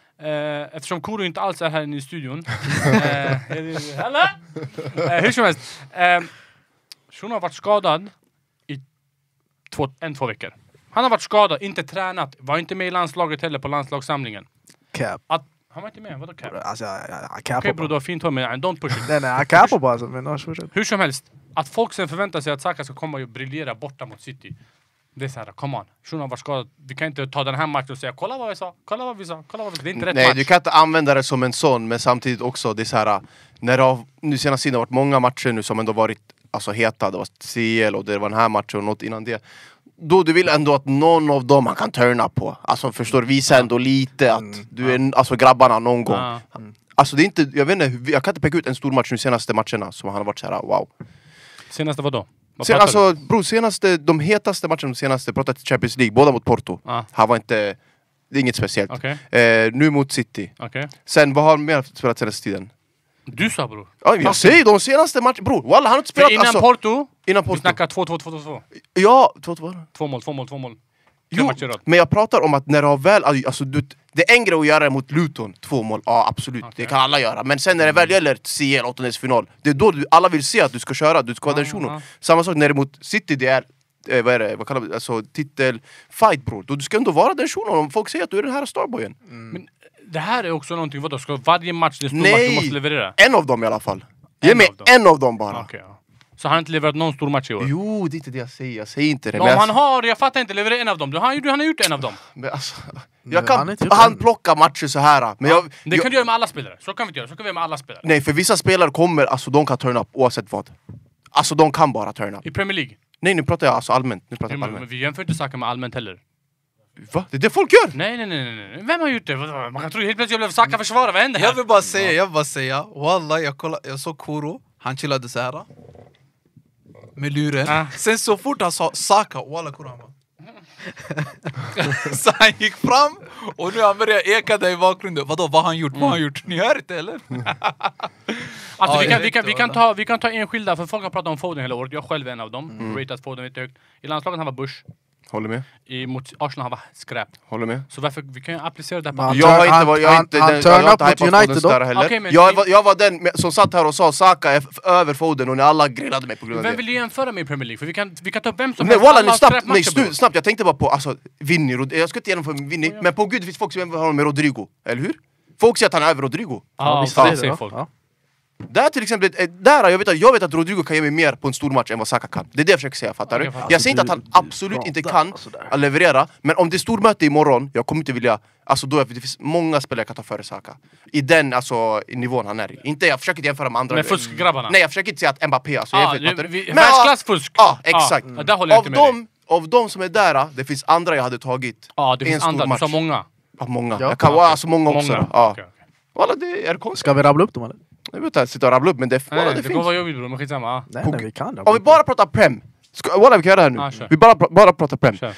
Eh, eftersom Koro inte alls är här inne i studion. eh, Eller? Eh, hur som helst. Eh, Shuno har varit skadad i två, en, två veckor. Han har varit skadad, inte tränat, var inte med i landslaget heller på landslagssamlingen. Cap. Att, han var inte med, vadå cap? Alltså, jag, jag, jag Okej capar bror, du bara. har fint hår men don't push it. Nej, nej, jag capar bara. Alltså, men annars fortsätt. Hur som helst, att folk sen förväntar sig att Saka ska komma och briljera borta mot City. Det är såhär, come on. Shunon har varit skadad. Vi kan inte ta den här matchen och säga kolla vad vi sa, kolla vad vi sa, kolla vad vi sa. Det är inte rätt Nej, match. du kan inte använda det som en sån, men samtidigt också, det är så här, när det har, nu senast tiden har varit många matcher nu som ändå varit alltså, heta, det var C L och det var den här matchen och något innan det. Då du vill ändå att någon av dem man kan turna på. Alltså förstår du, visa ändå lite att du är alltså grabbarna någon gång. Ja. Alltså det är inte, jag vet inte, jag kan inte peka ut en stor match nu senaste matcherna som han har varit så här, wow. Senaste vadå? Vad Sen, pratar du? alltså bro, senaste, de hetaste matcherna de senaste, pratat i Champions League, båda mot Porto. Ja. Han var inte, det är inget speciellt. Okej, Eh, nu mot City. okej. Sen, vad har han mer spelat senaste tiden? Du sa bror. Ja, jag säger de senaste matcherna, bror, walla han har inte För spelat innan alltså, Porto, innan vi Porto. snackar två två två två två. Ja, två, två. Två mål, två mål, två mål. Tre Jo, matcher i rad. men jag pratar om att när det har väl, alltså du, det är en grej att göra mot Luton, två mål, ja absolut, Okej. det kan alla göra. Men sen när det väl gäller C L, åttondelsfinal, det är då du, alla vill se att du ska köra, du ska vara den Ja, shunon. ja. Samma sak när det är mot City, det är, eh, vad är det, vad kallar vi, alltså titel, fight bror. Då du ska ändå vara den shunon, om folk säger att du är den här starboyen. Men det här är också någonting, vadå? Ska varje match, det är stor Nej. match, du måste leverera? En av dem i alla fall. Ge En mig av dem. en av dem bara. Okej, ja. Så han har inte levererat någon stor match i år? Jo, det är inte det jag säger, jag säger inte det. Men men om han jag, har, jag fattar inte, levererat en av dem. Du, han, han har gjort en av dem. men alltså, Men jag han kan har inte gjort han en. plocka matcher så här. Men jag, Det jag, kan du göra med alla spelare. Så kan vi inte göra. Så kan vi göra med alla spelare. nej, för vissa spelare kommer, alltså de kan turn up oavsett vad. Alltså de kan bara turn up. I Premier League. Nej, nu pratar jag alltså allmänt. Nu pratar jag Men, men allmänt. vi jämför inte Saka med allmänt heller. Va? Det är det folk gör! Nej, nej, nej, nej, nej. Vem har gjort det? Vadå? Man kan tro helt plötsligt jag blev Saka försvara. Vad händer här? Jag vill bara säga, jag vill bara säga, wallah, jag, kolla, jag såg Koro, han chillade så här med luren. Ah. Sen så fort han sa Saka, wallah Koro han bara. Så han gick fram och nu han börjar eka där i bakgrunden. Vadå, vad har han gjort? Vad har han gjort? Ni hör inte eller? Alltså, Ja, vi, jag kan, vi, vet kan, vi, det, kan wallah. ta, vi kan ta enskilda, för folk har pratat om Foden hela året. Jag själv är en av dem. Mm. Ratat Foden lite högt. I landslaget han var Bush. Håller med, I, mot Arsenal han var skräp. håller med. Så varför, vi kan ju applicera det här på Men han Jag har turn- inte han- varit, jag är han- inte han den, turn jag har up inte mot hypat Foden United sådär då? heller. Okej, men jag, vi- var, jag var den med- som satt här och sa Saka är f- över Foden och ni alla grillade mig på grund av Vem det. vill du jämföra med i Premier League? För vi kan, vi kan ta upp vem som Nej helst. walla, Alla nej, har snabbt, skräpmatcher, nej, bror. stu, snabbt, jag tänkte bara på alltså, Vinny, Rod- jag ska inte jämföra med Vinny, men på gud det finns folk som jämför honom med Rodrigo, eller hur? Folk säger att han är över Rodrigo. Ja, visst det är det, säger ja. folk. Ja. Där till exempel, eh, där jag vet, att, jag vet att Rodrigo kan ge mig mer på en stor match än vad Saka kan. Det är det jag försöker säga, fattar du? Okej, Jag säger inte att han absolut inte kan att leverera, men om det är stormöte imorgon, jag kommer inte vilja, alltså då är det finns många spelare jag kan ta före Saka. I den alltså, i nivån han är i. Inte, jag försöker inte jämföra med andra. Med fuskgrabbarna? Nej, jag försöker inte säga att Mbappé, alltså, Ah, jag vet, det- fattar du? vi- Men, världsklassfusk. Ja, exakt. Ja, där håller jag Av inte med dem, av dem som är där, det finns andra jag hade tagit. Ja, det i en finns stor andra, du match. sa många. Ja, många. Ja. Jag kan vara alltså många också. Många. Ja. Okej, okej. Walla, det är konstigt. Ska vi rabbla upp dem eller? Jag vet inte, sitta och rabbla upp, men det, Nej, walla, det, det kommer finns. vara jobbigt bror, men skitsamma. Ja. Nej, På- nej, vi kan rabbla Om vi upp bara pratar Prem. Ska, walla, vi kan göra det här nu. Ah, kör. vi bara, pra- bara pratar Prem. Kör.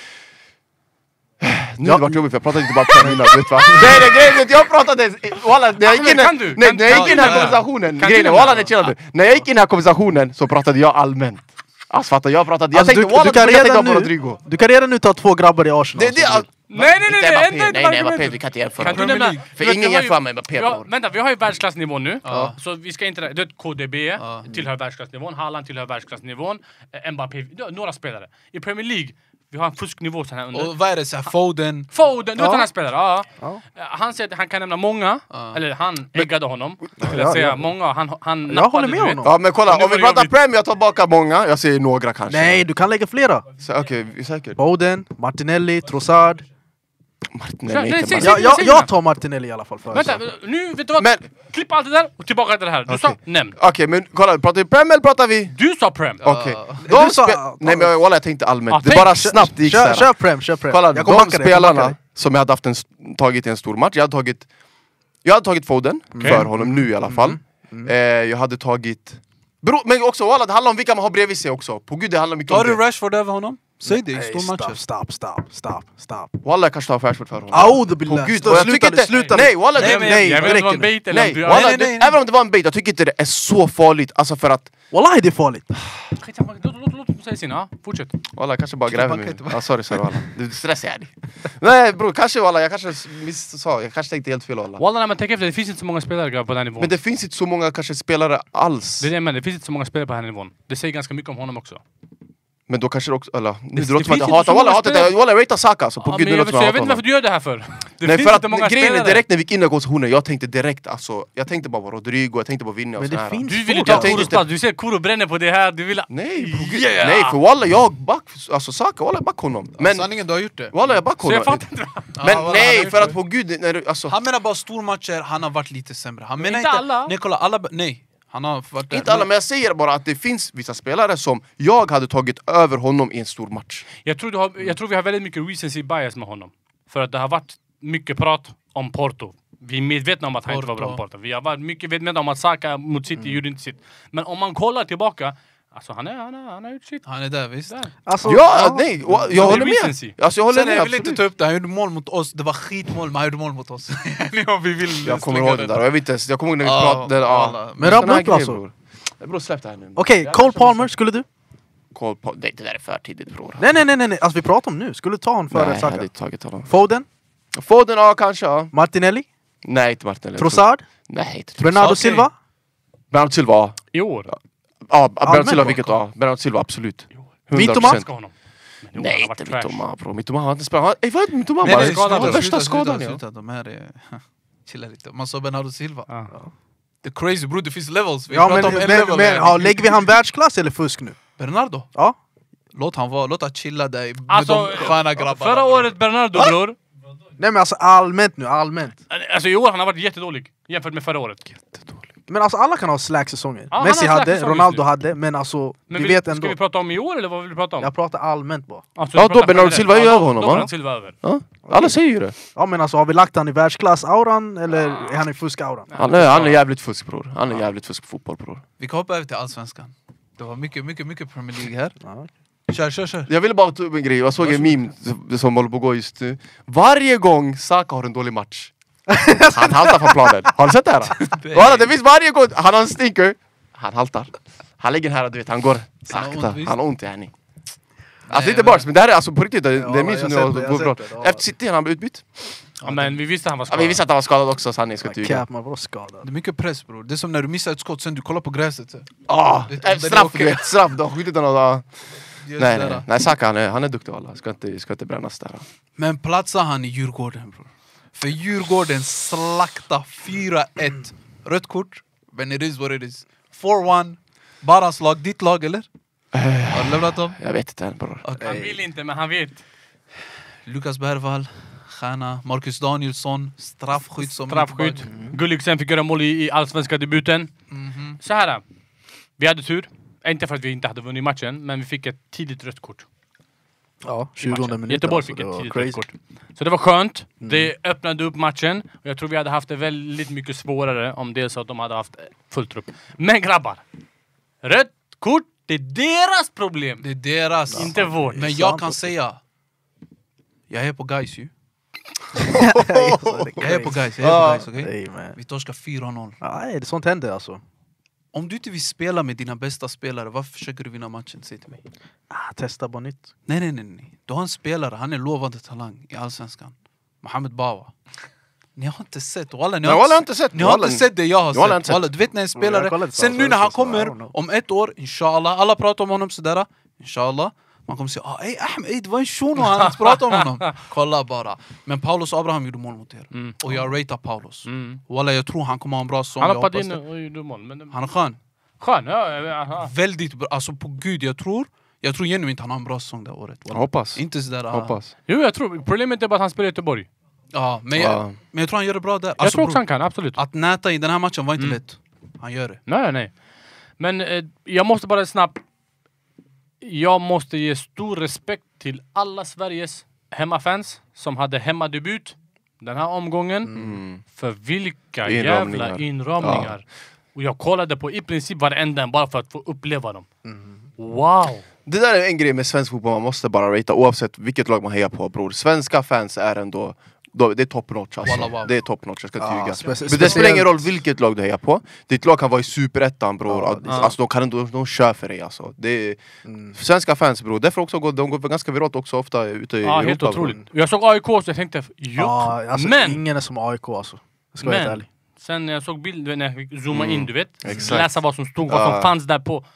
Nu har det varit jobbigt för jag pratade inte bara Prem innan, vet va? Nej, nej, grejen är att jag pratade... Walla, när jag gick in, Kan du? nej, Kan när jag gick du? in i den här Ja. konversationen... Kan Grejen är, du? walla, nej, chilla nu. När jag gick in i den här konversationen så pratade jag allmänt. Alltså fattar, jag pratade... Jag Alltså, tänkte, du, walla, du, kan jag tänkte redan på nu, Rodrigo. du kan redan nu ta två grabbar i Arsenal. Det är det... som du- Nej, nej, nej, Inte nej, Mbappé, inte- inte nej, nej, argumentet. Mbappé, vi kan inte jämföra. Kan du Premier nämna... League. du För vet, ingen vi har ju- jämför med Mbappé, vi har- bror. Vänta, vi har ju världsklassnivån nu. Ja. Så vi ska inte... Det är K D B Ja. tillhör världsklassnivån, Haaland tillhör världsklassnivån, eh, Mbappé, ja, några spelare. I Premier League, vi har en fusknivå så här under. Och vad är det? Så här, Foden? Foden, du vet Ja. den här spelare, ja. Ja. Eh, Han säger att han kan nämna många, Ja. eller han äggade honom till Ja, att säga ja. många, han, han Jag nappade, håller med du vet. honom. Ja men kolla, Och nu om vi var det pratar jobbigt. Prem, jag tar tillbaka många. Jag säger några kanske. Nej, du kan lägga flera. Så, Okej, vi är säkert. Foden, Martinelli, Trossard. Martin, Nej, nej, nej, inte säg- Martin. Jag, jag, jag tar Martinelli i alla fall. För Vänta, nu, vet du vad? Men- Klipp allt det där och tillbaka till det här. Du sa Okej. nämn. Okej, men kolla, pratar vi Prem eller pratar vi... Du sa Prem. Okej. Du De sa- spe- Nej men walla, jag tänkte allmänt. Ja, det tänk. bara snabbt det gick Kör, såhär. kör Prem, kör Prem. Kolla, Jag kommer de backa dig, jag kommer backa spelarna dig. som jag hade haft en, s- tagit i en stor match. Jag hade tagit... Jag hade tagit Foden, Okej. för honom nu i alla fall. Eh, jag hade tagit... Bro, men också walla, det handlar om vilka man har bredvid sig också. På gud, det handlar mycket Tar om du det. Rashford över honom? Säg det i Nej, stormatcher. Stop, stop, stop, stop. Walla, jag kanske tar Rashford för honom. Aoud På billah. gud, Stå- och jag sluta tycker nu, inte... sluta nu. Nej walla, Nej, det- men- Nej, jag vet det inte vad en räcker nu. bait eller Nej, om du... walla, nej, det- nej, nej. även om det var en bait, jag tycker inte det är så farligt. Alltså för att... Wallahi det är farligt. Skitsamma, låt, låt, låt dem säga sin, ja. Fortsätt. Walla, jag kanske bara gräver backa mig. inte bara. Ja, sorry, sorry walla. Du stressar jag dig. Nej bror, kanske walla, jag kanske missade. Jag kanske tänkte helt fel walla. Walla, när man tänker efter, det finns inte så många spelare grabbar, på den här nivån. Men det finns inte så många kanske spelare alls. Det är det jag menar, det finns inte så många spelare på den här nivån. Det säger ganska mycket om honom också. Men då kanske det också, eller... Nu det det låter som att finns jag inte hatar, så walla många jag hatar spelare. det. Walla jag ratear Saka alltså, på Ja, gud men nu jag, låter vet, som jag jag vet inte hatar varför honom. du gör det här för. Det Nej finns för inte många att grejen är spelare. direkt när vi gick in i konversationen, jag tänkte direkt alltså, jag tänkte bara på Rodrigo, jag tänkte på Vinny och Men det sådär. finns Du vill folk. inte ha Jag tänkte Kuro stad, du ser Kuro bränner på det här, du vill ha... Nej, på gud. Yeah! Nej för walla jag back, alltså Saka, walla jag back honom. Men, Men sanningen, du har gjort det. walla jag back Så jag honom. fattar inte. Ja, Men walla, han har nej, gjort för det. att på gud, när du, alltså... Han menar bara stormatcher, han har varit lite sämre. Han menar inte inte... alla. Nej, kolla, alla... Nej. Han har varit där. Inte alla, men jag säger bara att det finns vissa spelare som jag hade tagit över honom i en stor match. Jag tror, du har, jag tror vi har väldigt mycket recency bias med honom. För att det har varit mycket prat om Porto. Vi är medvetna om att han inte var bra Porto. på Porto. Vi har varit mycket medvetna om att Saka mot City gjorde inte sitt. Men om man kollar tillbaka, alltså han, är, han, är, han har gjort sitt. Han är där, visst. Där. Alltså, Ja, nej, och jag det är håller med. recency. Alltså jag håller Sen med, jag vill inte absolut. ta upp det, han gjorde mål mot oss. Det var skitmål, men han gjorde mål mot oss. Ja, vi vill Jag kommer slänga ihåg det där, och jag vet inte ens, jag kommer ihåg när vi Ja, pratade, ja. alla. Men såna rabbla här upp grejer, alltså. bror. Bror släpp det här nu. Okej, Jag Cole känner- Palmer, skulle du? Cole Palmer, nej det där är för tidigt bror. Nej, nej, nej, nej, nej. Alltså vi pratar om nu. Skulle du ta honom Nej, före jag hade Saka? inte tagit honom. Foden? Foden, ja kanske ja. Martinelli? Nej inte Martin. Trossard? Nej inte Trossard. Bernardo okej. Silva? Bernardo Silva, ja. I år. Ja, Bernardo Allmänt Silva då? vilket ja. Bernardo Silva absolut. hundra Mitoma? procent. Ska honom. Men i år, Nej han har varit inte trash. Mitoma bro. Mitoma har inte spelat. Ey vad är Mitoma Nej, bara? nej, skadad. sluta, Värsta sluta, skadan sluta, ja. sluta, de här är... Chilla lite. Man sa Bernardo Silva. Ja. Det är crazy bro, det finns levels. Vi Ja, pratar men, om en men, level. men här. ja, lägger vi han världsklass eller fusk nu? Bernardo? Ja. Låt han vara, låt han chilla där med Alltså, de sköna grabbarna. förra bro. året Bernardo bror. Nej men alltså allmänt nu, allmänt. Alltså i år han har varit jättedålig. Jämfört med förra året. Men alltså alla kan ha slack-säsonger. Ja, han Messi har hade, slack-säsonger Ronaldo just nu. hade, men alltså Men vi vi, vet ska ändå. vi prata om i år eller vad vill vi prata om? Jag pratar allmänt bara. Alltså, Ja, vi då pratar Bernardo generellt. Silva är Ja, över då- honom, Då va? är Bernardo Silva över. Ja, alla säger ju det. Ja men alltså har vi lagt han i världsklass-auran eller är han i fusk-auran? Han är, han är jävligt fusk bror. Han är jävligt fusk på fotboll bror. Vi kan hoppa över till Allsvenskan. Det var mycket, mycket, mycket Premier League här. Ja. Kör, kör, kör. Jag ville bara ta upp en grej, jag såg en meme som håller på att gå just nu. Varje gång Saka har en dålig match, han haltar från planen. Har du sett det här? Voilà, det finns varje gång, han har en stinker, han haltar. Han ligger här, du vet, han går Han har sakta. ont, visst. Han har ont i henne. Alltså Nej, inte jag bara, vet. men det här är alltså på riktigt, det, Ja, det är min jag som har nu sett det, jag går har bra. sett det, ja. Efter City han blev utbytt. Ja, men vi visste han var Ja, skadad. vi visste att han var skadad också, så han är ska inte ljuga. Cap, man var skadad. Det är mycket press bror. Det är som när du missar ett skott, sen du kollar på gräset. Så. Ah, Vet du, eh, det är straff, okej. du vet, straff, de har skjutit honom. ah. Just Nej, det nej, där. nej, nej, Saka han är, han är duktig alla, ska inte, ska inte brännas där. Men platsar han i Djurgården bror? För Djurgården slakta fyra ett. Rött kort. Men it is what it is. four one. Barans lag, ditt lag eller? Har du lämnat dem? Jag vet inte än, bror. Okay. Han vill inte, men han vet. Lukas Bergvall, stjärna. Marcus Danielsson, straffskytt som Straffskytt. Gulliksen fick göra mål i, i allsvenska debuten. Mhm. Så här. Vi hade tur. Inte för att vi inte hade vunnit matchen, men vi fick ett tidigt rött kort. Ja, i tjugonde matchen. minuten. Göteborg alltså, fick det ett var tidigt crazy. rött kort. Så det var skönt. Mm. Det öppnade upp matchen. Och jag tror vi hade haft det väldigt mycket svårare om dels att de hade haft full trupp. Men grabbar! Rött kort, det är deras problem. Det är deras. Inte vårt. Men Sant jag kan också. säga, jag är på guys ju. Alltså, det Jag är på crazy. guys, jag är på guys, okej? Nej, man. Vi torskar fyra noll. Nej, det sånt händer alltså. Om du inte vill spela med dina bästa spelare, varför försöker du vinna matchen? Säg till mig. Ah, testa bara nytt. Nej, nej, nej, nej. Du har en spelare, han är lovande talang i Allsvenskan. Mohamed Bawa. Ni har inte sett, walla, ni Nej, har, walla, jag har inte sett. Ni har inte Walla, sett det jag har jag har sett. inte sett. Walla, du vet när en jag spelare, kollar inte på sen nu när han Allsvenskan, så I don't kommer, know. om ett år, inshallah, alla pratar om honom sådär, inshallah. Man kommer säga, ah, ey Ahmed, ey, det var en shuno, han inte pratar om honom. Kolla bara. Men Paulus Abraham gjorde mål mot er. Mm. Och jag ratear Paulus. Mm. Walla, jag tror han kommer ha en bra säsong. Han jag hoppade hoppas in det. och gjorde mål. Men... Han är skön. Skön, ja. ja, ja. Väldigt bra, alltså på gud, jag tror Jag tror genuint han har en bra säsong det året. Jag hoppas. Inte sådär... ah. Hoppas. Jo, jag tror. Problemet är bara att han spelar i Göteborg. Ja, men jag, Ja. men jag tror han gör det bra där. Jag Alltså, tror också bror, han kan, absolut. att näta i den här matchen var inte Mm. lätt. Han gör det. Nej, nej. Men eh, jag måste bara snabbt... Jag måste ge stor respekt till alla Sveriges hemmafans som hade hemmadebut den här omgången. Mm. För vilka Inramningar. jävla inramningar. Och jag kollade på i princip varenda bara för att få uppleva dem. Wow! Det där är en grej med svensk fotboll man måste bara ratea oavsett vilket lag man hejar på, bror. Svenska fans är ändå... Då, det är top notch alltså. Walla, wow. Det är top notch, jag ska inte Ja, ljuga. speci- Men det spelar ingen speciellt- roll vilket lag du hejar på. Ditt lag kan vara i superettan, bror. Ja, Att- det- Alltså de, kan, de, de kör för dig alltså. Det är, Mm. svenska fans, bror. Därför också går de går ganska viralt också ofta ute i Ja, helt Europa, bror. otroligt. Jag såg A I K så jag tänkte, jo. Ja, alltså, men, ingen är som A I K alltså. Jag ska vara helt men, ärlig. sen när jag såg bilden, när jag fick zooma Mm. in, du vet. Exakt. Läsa vad som stod, vad Ja. som fanns där på.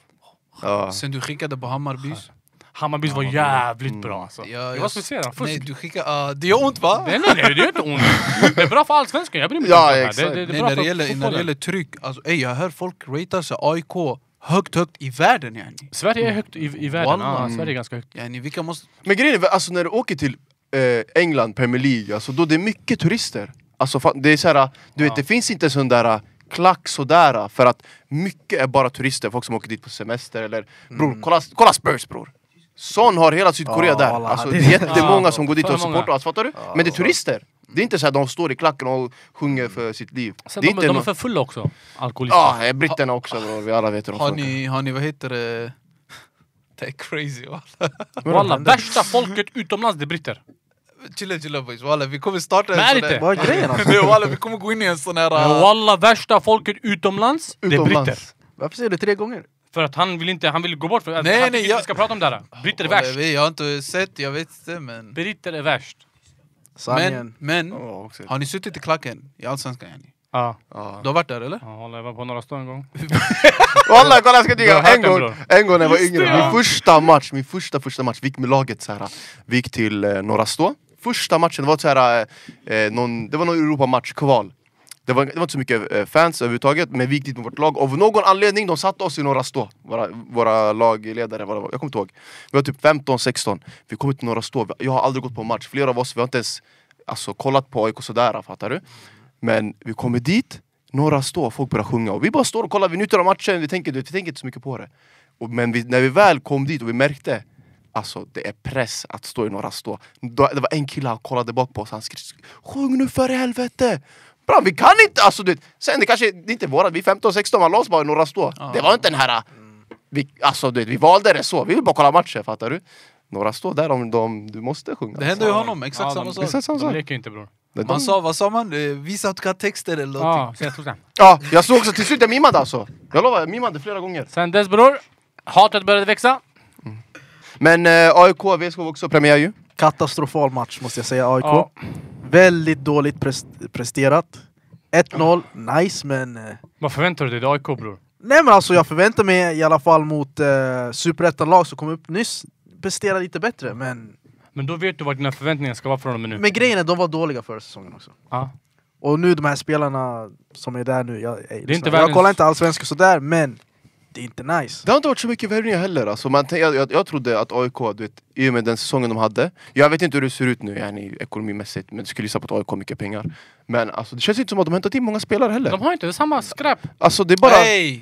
Ja. Sen du skickade på Hammarbys. Hammarbys var Hammarby. jävligt Mm. bra alltså. Ja, Vad ska vi säga då? Fusk? Nej, du skickade... ah, det gör ont va? Nej, nej, nej, det är inte ont. Det är bra för allsvenskan, jag bryr mig Ja, inte om det här. exakt. Det, det, det är Nej, bra när det, för gäller, när det fotbollen. gäller tryck, alltså, ey, jag hör folk ratear sig A I K högt, högt i världen yani. Sverige är högt i, i världen, Wallah. ja, Sverige är ganska högt. yani vilka måste... Men grejen är, alltså när du åker till eh, England, Premier League, alltså, då det är mycket turister. Alltså fa- det är såhär, du vet Ja. det finns inte sån där klack sådär, för att mycket är bara turister, folk som åker dit på semester eller bror, kolla, kolla Spurs bror. Sån har hela Sydkorea Ja, där, alla, alltså, det det är- är jättemånga Ja, som går dit för och många. supportar oss, fattar du? Ja, Men det är så. turister. Det är inte så att de står i klacken och sjunger för sitt liv. Sen Det är de, inte de är no- för fulla också, alkoholister. Ja, eh, britterna också bror, vi alla vet hur de Har funkar. ni, har ni, vad heter det? Det är crazy va? Walla, värsta folket utomlands, det är britter. Chilla chilla boys, walla vi kommer starta Men är en det sån inte? Vad är grejen alltså? Nej, walla, vi kommer gå in i en sån här... Men ah, walla, värsta folket utomlands, det är Utomlands. britter. Varför säger du tre gånger? För att han vill inte, han vill gå bort för att Nej, han nej, tycker jag- vi ska prata om det här. Britter är walla, värst. jag vet- Jag har inte sett, jag vet inte men... Britter är värst. Sanningen. Men, men, Ja, också. har ni suttit i klacken i Allsvenskan yani? Ja. Ja. Du har varit där eller? Ja, walla, jag var på Norra stan en gång. Walla, kolla jag ska Du har tycka, hört en den, gång, bror. en gång när jag var Just yngre, det, min ja. första match, min första första match, vi gick med laget så här. Vi gick till eh, Norra Stå. Första matchen, det var så här, eh, någon, det var någon Europamatch, kval. Det var, det var inte så mycket eh, fans överhuvudtaget, men vi gick dit med vårt lag. Av någon anledning, de satte oss i Norra Stå. Våra, våra lagledare, våra, jag kommer inte ihåg. Vi var typ femton sexton, vi kom till Norra Stå. Jag har aldrig gått på en match, flera av oss, vi har inte ens alltså, kollat på A I K sådär, fattar du? Men vi kommer dit, Norra Stå, folk börjar sjunga. Och vi bara står och kollar, vi njuter av matchen, vi tänker, vi tänker inte så mycket på det. Och, men vi, när vi väl kom dit och vi märkte, alltså det är press att stå i Norra Stå. Då, det var en kille, han kollade bak på oss, han skrek, sjung nu för i helvete! Bra, vi kan inte, alltså du vet, sen det kanske, det är inte våra, vi är femton sexton, man lås bara i Norra Stå. Ja. Det var inte den här, vi, alltså du vet, vi valde det så, vi vill bara kolla matchen, fattar du? Norra Stå, där de, de, du måste sjunga. Det hände ju honom, exakt Ja, samma de- sak. Exakt samma De sak. leker inte bror. De- Man sa, vad sa man? Eh, Visa att du kan texter eller någonting. Ja, sen jag tog den. Ja, jag såg också till slut, jag mimade alltså. Jag lovar, jag mimade flera gånger. Sen dess bror, hatet började växa. Men eh, A I K, V S K var också premiär ju. Katastrofal match måste jag säga, A I K. Ja. Väldigt dåligt pres- presterat. ett noll, nice men... Eh, Vad förväntar du dig? Det är A I K bror. nej men alltså jag förväntar mig i alla fall mot eh, superettan-lag som kom upp nyss prestera lite bättre, men... Men då vet du vad dina förväntningar ska vara från och med nu. Men grejen är, de var dåliga förra säsongen också. Ja. Och nu de här spelarna som är där nu, jag, jag, Det är inte jag världens- kollar inte allsvenska sådär, men det är inte nice. Det har inte varit så mycket värvningar heller alltså, man, jag, jag, jag trodde att A I K, du vet, i och med den säsongen de hade. Jag vet inte hur det ser ut nu yani, ekonomimässigt, men det skulle gissa på att A I K har mycket pengar. Men alltså, det känns inte som att de har hämtat in många spelare heller. De har inte, det är samma skräp. Alltså det är bara... Hey!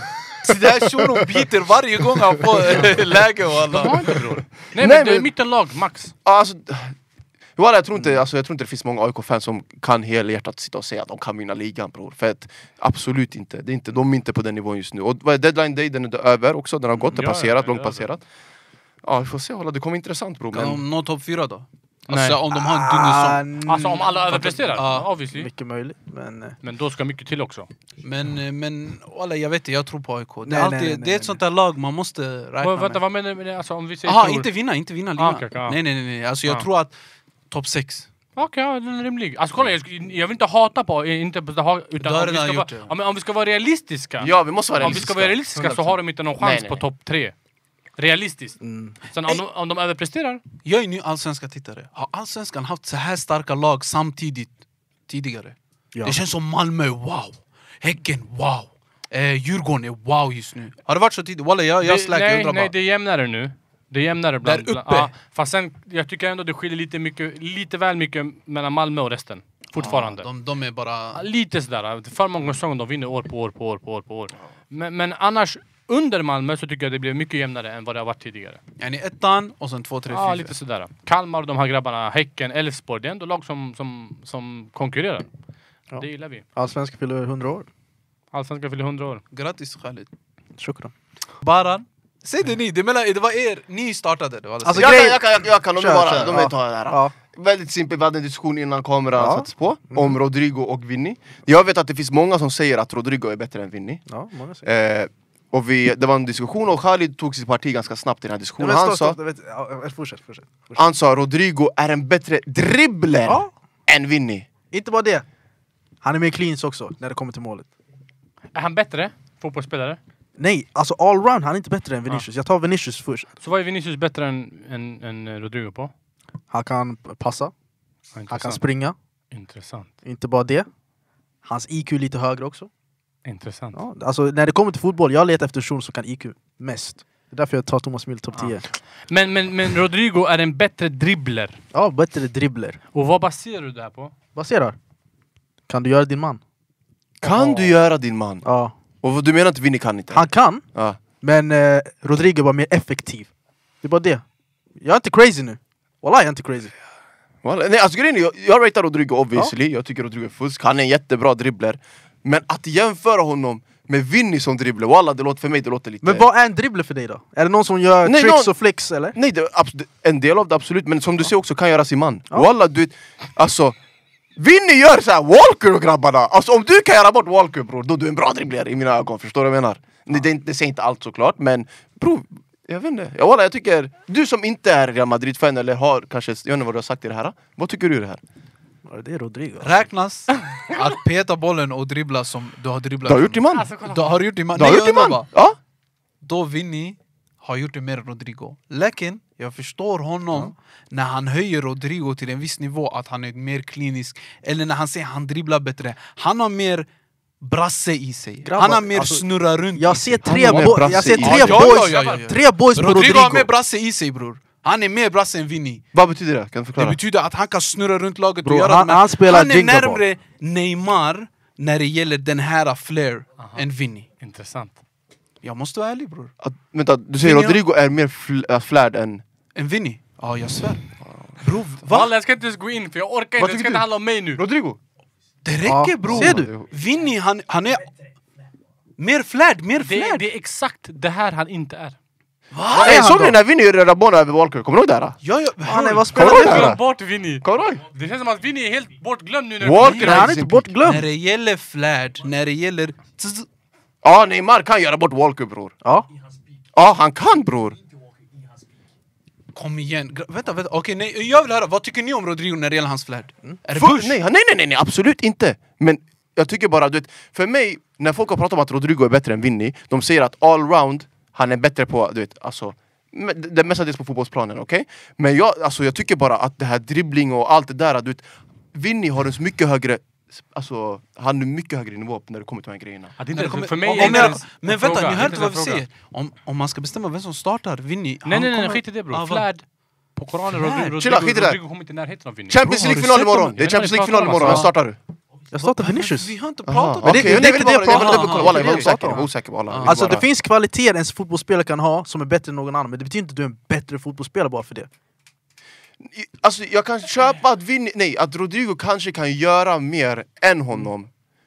Så det här shunon biter varje gång han får eh, läge och De har alla. inte bror. Nej, Nej, men det är men- mittenlag, max. Alltså, well, jag, tror inte, alltså, jag tror inte det finns många A I K-fans som kan helhjärtat sitta och säga att de kan vinna ligan bror. För att, absolut inte. Det är inte. De är inte på den nivån just nu. Och vad är deadline day, den är över också. Den har gått, den Ja, passerat, ja, långt det är passerat. Ja, vi får se. Hålla. Det kommer intressant bror. Kan Men... de nå topp fyra då? Nej. Alltså om de har en dundersäsong. Ah, Alltså om alla överpresterar, Ja. obviously. Mycket möjligt, men... eh, Men då ska mycket till också. Men, eh, men alla, jag vet inte, jag tror på A I K. Det är, Nej, alltid, nej, nej, nej, det är ett nej. sånt där lag man måste räkna Vad, vänta, med. vad menar du med det? Alltså om vi säger Jaha, tror- inte vinna, inte vinna ligan. Ah, okej, okej, ja. Nej, nej, nej, nej. Alltså jag Ah. tror att topp sex. Okej, ja, den är rimlig. Alltså kolla, jag, sk- jag vill inte hata på, inte på ha, utan Du har om vi, redan ska gjort vara, det. ja, men om vi ska vara realistiska. Ja, vi måste vara om vi realistiska. ska vara realistiska så har de inte någon chans Nej, nej, på nej. topp tre. Realistiskt. Mm. Sen om de, om de överpresterar, Jag är ny allsvenska tittare. Har allsvenskan haft så här starka lag samtidigt tidigare? Ja. Det känns som Malmö, wow! Häcken, wow! Eh, Djurgården är wow just nu. Har det varit så tidigt? Walla, jag, jag det, slack, jag nej, undrar nej, bara. det är jämnare nu. Det är jämnare bland, Där uppe? bland ja, fast sen, jag tycker ändå det skiljer lite, mycket, lite väl mycket mellan Malmö och resten. Fortfarande. Ja, de, de är bara... Lite sådär, för många säsonger de vinner år på år på år på år på år. Men, men annars, under Malmö så tycker jag det blir mycket jämnare än vad det har varit tidigare. Yani ettan och sen två, tre, Ja, fyra. lite sådär. Kalmar och de här grabbarna, Häcken, Elfsborg, det är ändå lag som, som, som konkurrerar. Ja. Det gillar vi. Allsvenska fyller hundra år. Allsvenskan fyller hundra år. Grattis Khalid. Shukran. Baran. Säg det ni, det, mellan, det var er, ni startade det. Var det Alltså, Jag grej- kan, jag kan, jag, jag kan. De Kör, är bara, kör. de är Ja. ta det här. Ja. Väldigt simpelt, vi hade en diskussion innan kameran Ja. sattes på. Om Rodrigo och Vinny. Jag vet att det finns många som säger att Rodrigo är bättre än Vinny. Ja, många säger. Eh, och vi, det var en diskussion och Khalid tog sitt parti ganska snabbt i den här Ja, diskussionen. men Han stopp, sa, stopp, vet, ja, fortsätt, fortsätt, fortsätt. han sa Rodrigo är en bättre dribbler Ja. än Vinny. Inte bara det. Han är mer cleans också när det kommer till målet. Är han bättre fotbollsspelare? Nej, alltså allround han är inte bättre än Vinicius. Jag tar Vinicius först. Så vad är Vinicius bättre än, än, än Rodrigo på? Han kan passa, Ja, han intressant. kan springa. Intressant. Inte bara det. Hans I Q är lite högre också. Intressant. Ja, alltså när det kommer till fotboll, jag letar efter person som kan I Q mest. Det är därför jag tar Thomas Müller topp tio. Men, men, men Rodrigo är en bättre dribbler. Ja, bättre dribbler. Och vad baserar du det här på? Baserar. Kan du göra din man? Kan du göra din man? Ja. Och vad du menar att Vinny kan inte? Han kan, Ja. men eh, Rodrigo var mer effektiv. Det är bara det. Jag är inte crazy nu. Wallah, jag är inte crazy. Well, nej, alltså, grejen är, jag, jag ratear Rodrigo obviously. Jag tycker Rodrigo är fusk. Han är en jättebra dribbler. Men att jämföra honom med Vinny som dribbler, walla, det låter för mig det låter lite... Men vad är en dribbler för dig då? Är det någon som gör Nej, tricks någon- och flicks eller? Nej, det, abs- en del av det absolut, men som du ser också kan göra sin man. Ja. Walla, du vet, alltså Vinny gör såhär Walker och grabbarna. Alltså om du kan göra bort Walker bror, då är du en bra dribblare i mina ögon, förstår du vad jag menar? Det, det, det säger inte allt såklart, men bror, jag vet inte. Ja, walla, jag tycker, du som inte är Real Madrid-fan eller har kanske, jag vet inte vad du har sagt i det här. Vad tycker du i det här? Ja, det är Rodrigo. Räknas att peta bollen och dribbla som du har dribblat? Du har gjort din man! Alltså, kolla Du på- har gjort din man? Du har Nej, gjort jag din undrar man! bara. Ja? Då Vinny har gjort det mer än Rodrigo. Läken, jag förstår honom när han höjer Rodrigo till en viss nivå, att han är mer klinisk. Eller när han säger att han dribblar bättre. Han har mer brasse i sig. Grabbar, han har mer alltså, snurra runt i Jag sig. ser tre, Han har bo- brasse jag ser i- tre Ja, ja, boys, ja, ja, ja. tre boys på Rodrigo Rodrigo. har mer brasse i sig bror. Han är mer brasse än Vinny. Vad betyder det? Kan du Det förklara? betyder att han kan snurra runt laget Bro, och göra han- de här- han spelar Han är Jenga ball. närmare Neymar när det gäller den här flair än Vinny. Intressant. Jag måste vara ärlig bror. Att, vänta, du säger Vinny- Rodrigo är mer fl- äh, flärd än... En Vinny? Ja, jag svär. Bro, Walla, va? jag ska inte ens gå in för jag orkar inte, Vad det ska tycker inte du? handla om mig nu. Rodrigo? Det räcker Ja, bror. ser du? Vinny, han, han är... Mer flärd, mer Det, flärd. det är exakt det här han inte är. Vad är Nej, han såg då? ni när Vinny gjorde Rabona över Walker? Kommer du ihåg det här? Ja, ja, Han är, vad Kommer spelar du ihåg det det för? här? Glöm bort Vinny. Kommer du ihåg? Det känns som att Vinny är helt bortglömd nu när Walker Nej, han är sin inte bortglömd. när det gäller flärd, när det gäller... Ja, Neymar kan göra bort Walker bror. Ja. Ja, han kan bror. Kom igen. Gra- Vänta, vänta. Okej, nej, jag vill höra. Vad tycker ni om Rodrigo när det gäller hans flärd? Är det För, bush? nej, han- nej, nej, nej, nej, absolut inte. Men jag tycker bara, du vet, för mig, när folk har pratat om att Rodrigo är bättre än Vinny, de säger att allround, han är bättre på, du vet, alltså me- det mestadels på fotbollsplanen, okej? Men jag, alltså, jag tycker bara att det här dribbling och allt det där, du vet, Vinny har en så mycket högre alltså, han är mycket högre nivå när det kommer till de här grejerna. Ja, det är När det inte, kommer- för mig om- är om det jag- en Men fråga. vänta, ni Det är hör inte inte vad vi en fråga. säger. Om, om man ska bestämma vem som startar, Vinny. Nej, nej, nej, kommer- skit i det bror. Ah, vad? Flärd. På Koranen, Flärd? Rodrigo, Chilla, skit i det. Rodrigo kommer inte i närheten av Vinny. Champions Bro, har du League-final sett imorgon. dem? Det är Jag Champions vet inte League-final vad imorgon. de Vem startar du? Jag startar Men Vinicius. Vi har inte Aha, pratat om Men det- okej. det är Nej, inte jag det jag vill bara- jag pratar vill om. kolla, Walla, jag var Det är det osäker. jag Jag var osäker. Walla, jag vill Alltså bara- det finns kvaliteter en fotbollsspelare kan ha som är bättre än någon annan, men det betyder inte att du är en bättre fotbollsspelare bara för det. Alltså jag kan köpa att Vinny, nej, att Rodrigo kanske kan göra mer än honom.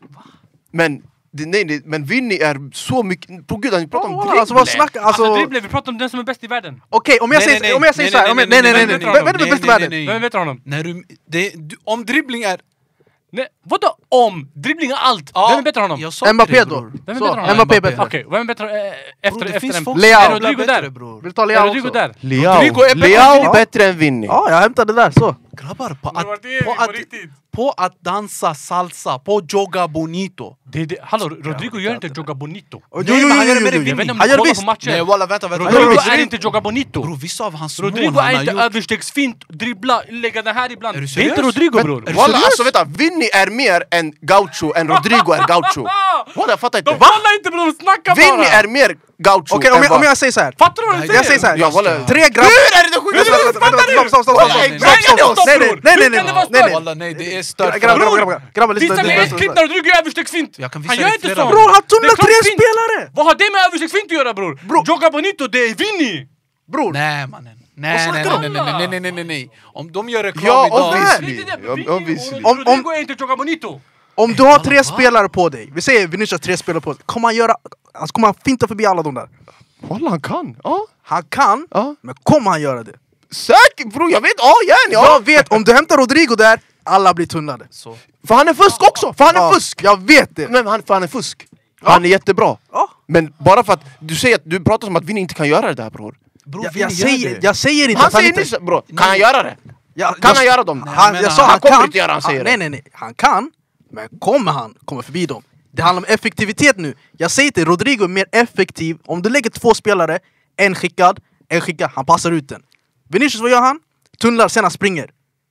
Men det, nej, det, men Vinny är så mycket, på gud han pratar om Oh, dribbling. alltså vad snackar, Alltså, alltså... dribbler, vi pratar om den som är bäst i världen. Okej, om jag Nej, säger nej, om jag säger nej, så här, om jag- nej nej nej, nej, nej, nej, vem är nej, bäst i nej, världen? nej, Vem vet honom? När du, det, du, om dribbling är... Nej, vadå om? Dribbling är allt! Ja, Vem är bättre än honom? jag sa till Mbappé dig, då? bror. Vem är Så, bättre än honom? Mbappé är Mbappé. bättre. Okej, vem är bättre äh, efter, Bro, det efter finns en... folk Leao. Är Rodrigo bättre, där? bror. Vill du ta Är Leao Rodrigo också? där? Leao, Rodrigo är bättre än Leao Vinny. bättre än Vinny. Ja, jag hämtade det där, så. Grabbar, på Men att, vad det är på, vi på att, riktigt? på att dansa salsa, på joga bonito. Det, är det, hallå, Rodrigo gör inte Joga Bonito. Jo, Nej, jo, men han jo, gör det jo, mer jo, än jo. Jag vet inte om Han du gör det kollar visst! på matcher. Nej walla, vänta, vänta. Rodrigo visst. är inte Joga Bonito. Bror, vissa av hans mål Rodrigo han är har inte gjort... överstegsfint, dribbla, lägga den här ibland. Är du Det är inte seriös? Rodrigo Men- bror. Är du Walla, seriös? alltså vänta, Vinny är mer än Gaucho än Rodrigo är Gaucho. Walla, jag fattar De inte. pallar inte bror, snacka bara! Vinny är mer Gaucho Okej, om än jag- vad... om jag säger så här. Fattar du vad du säger? Jag säger så här. Ja, walla. Tre grabbar... Hur är det det sjukaste? Vänta, vänta, vänta, stopp, stopp, stopp, stopp, Nej, stopp, nej, stopp, nej, stopp, stopp, nej, nej, bror. nej, Hur nej, kan det nej, vara nej, stopp? nej. Walla, nej, det är stört. Grabbar, Bror, grabbar, grabbar, grabbar, lyssna, Visa mig lyssna, ett lyssna. klipp när Rodrigo är överstegsfint! Jag kan visa Han gör dig inte flera. så! Bror, han Det tunnlar är tre kroppsfint. spelare! Vad har det med överstegsfint att göra bror? Bror. Joga Bonito, det är Vinny! Bror, Nej mannen. Nej, nej, snackar nej, du nej, om? nej, nej, nej, nej, nej. Om de gör reklam Ja, idag... obviously. Det är det, Ja, Vinny obviously. och Om- om- Rodrigo är inte Joga Bonito! om du har tre spelare på dig, vi säger Vinicius har tre spelare på dig, kommer han göra... Alltså kommer han finta förbi alla de där? Walla, han kan. Ja, Han kan, ja. men kommer han göra det? Säkert bror, jag vet. Ja, igen ja. Jag vet, om du hämtar Rodrigo där, alla blir tunnade. Så. För han är fusk också, för han är Ja, fusk. jag vet det! Men han, för han är fusk. Han är jättebra. Ja. Men bara för att du säger att du pratar som att Vinny inte kan göra det där bror. Bror, Jag, Vinny jag, gör säger, det. jag säger inte Han att han säger inte... nyss bror, kan han göra det? Jag, Kan jag, han göra dem? Nej, Han, men jag han- sa han han kommer kan. inte göra, han säger han, det. nej, nej, nej. Han kan, men kommer han komma förbi dem? Det handlar om effektivitet nu. Jag säger till Rodrigo är mer effektiv. Om du lägger två spelare, en skickad, en skickad, han passar ut den. Vinicius, vad gör han? Tunnlar, sen han springer.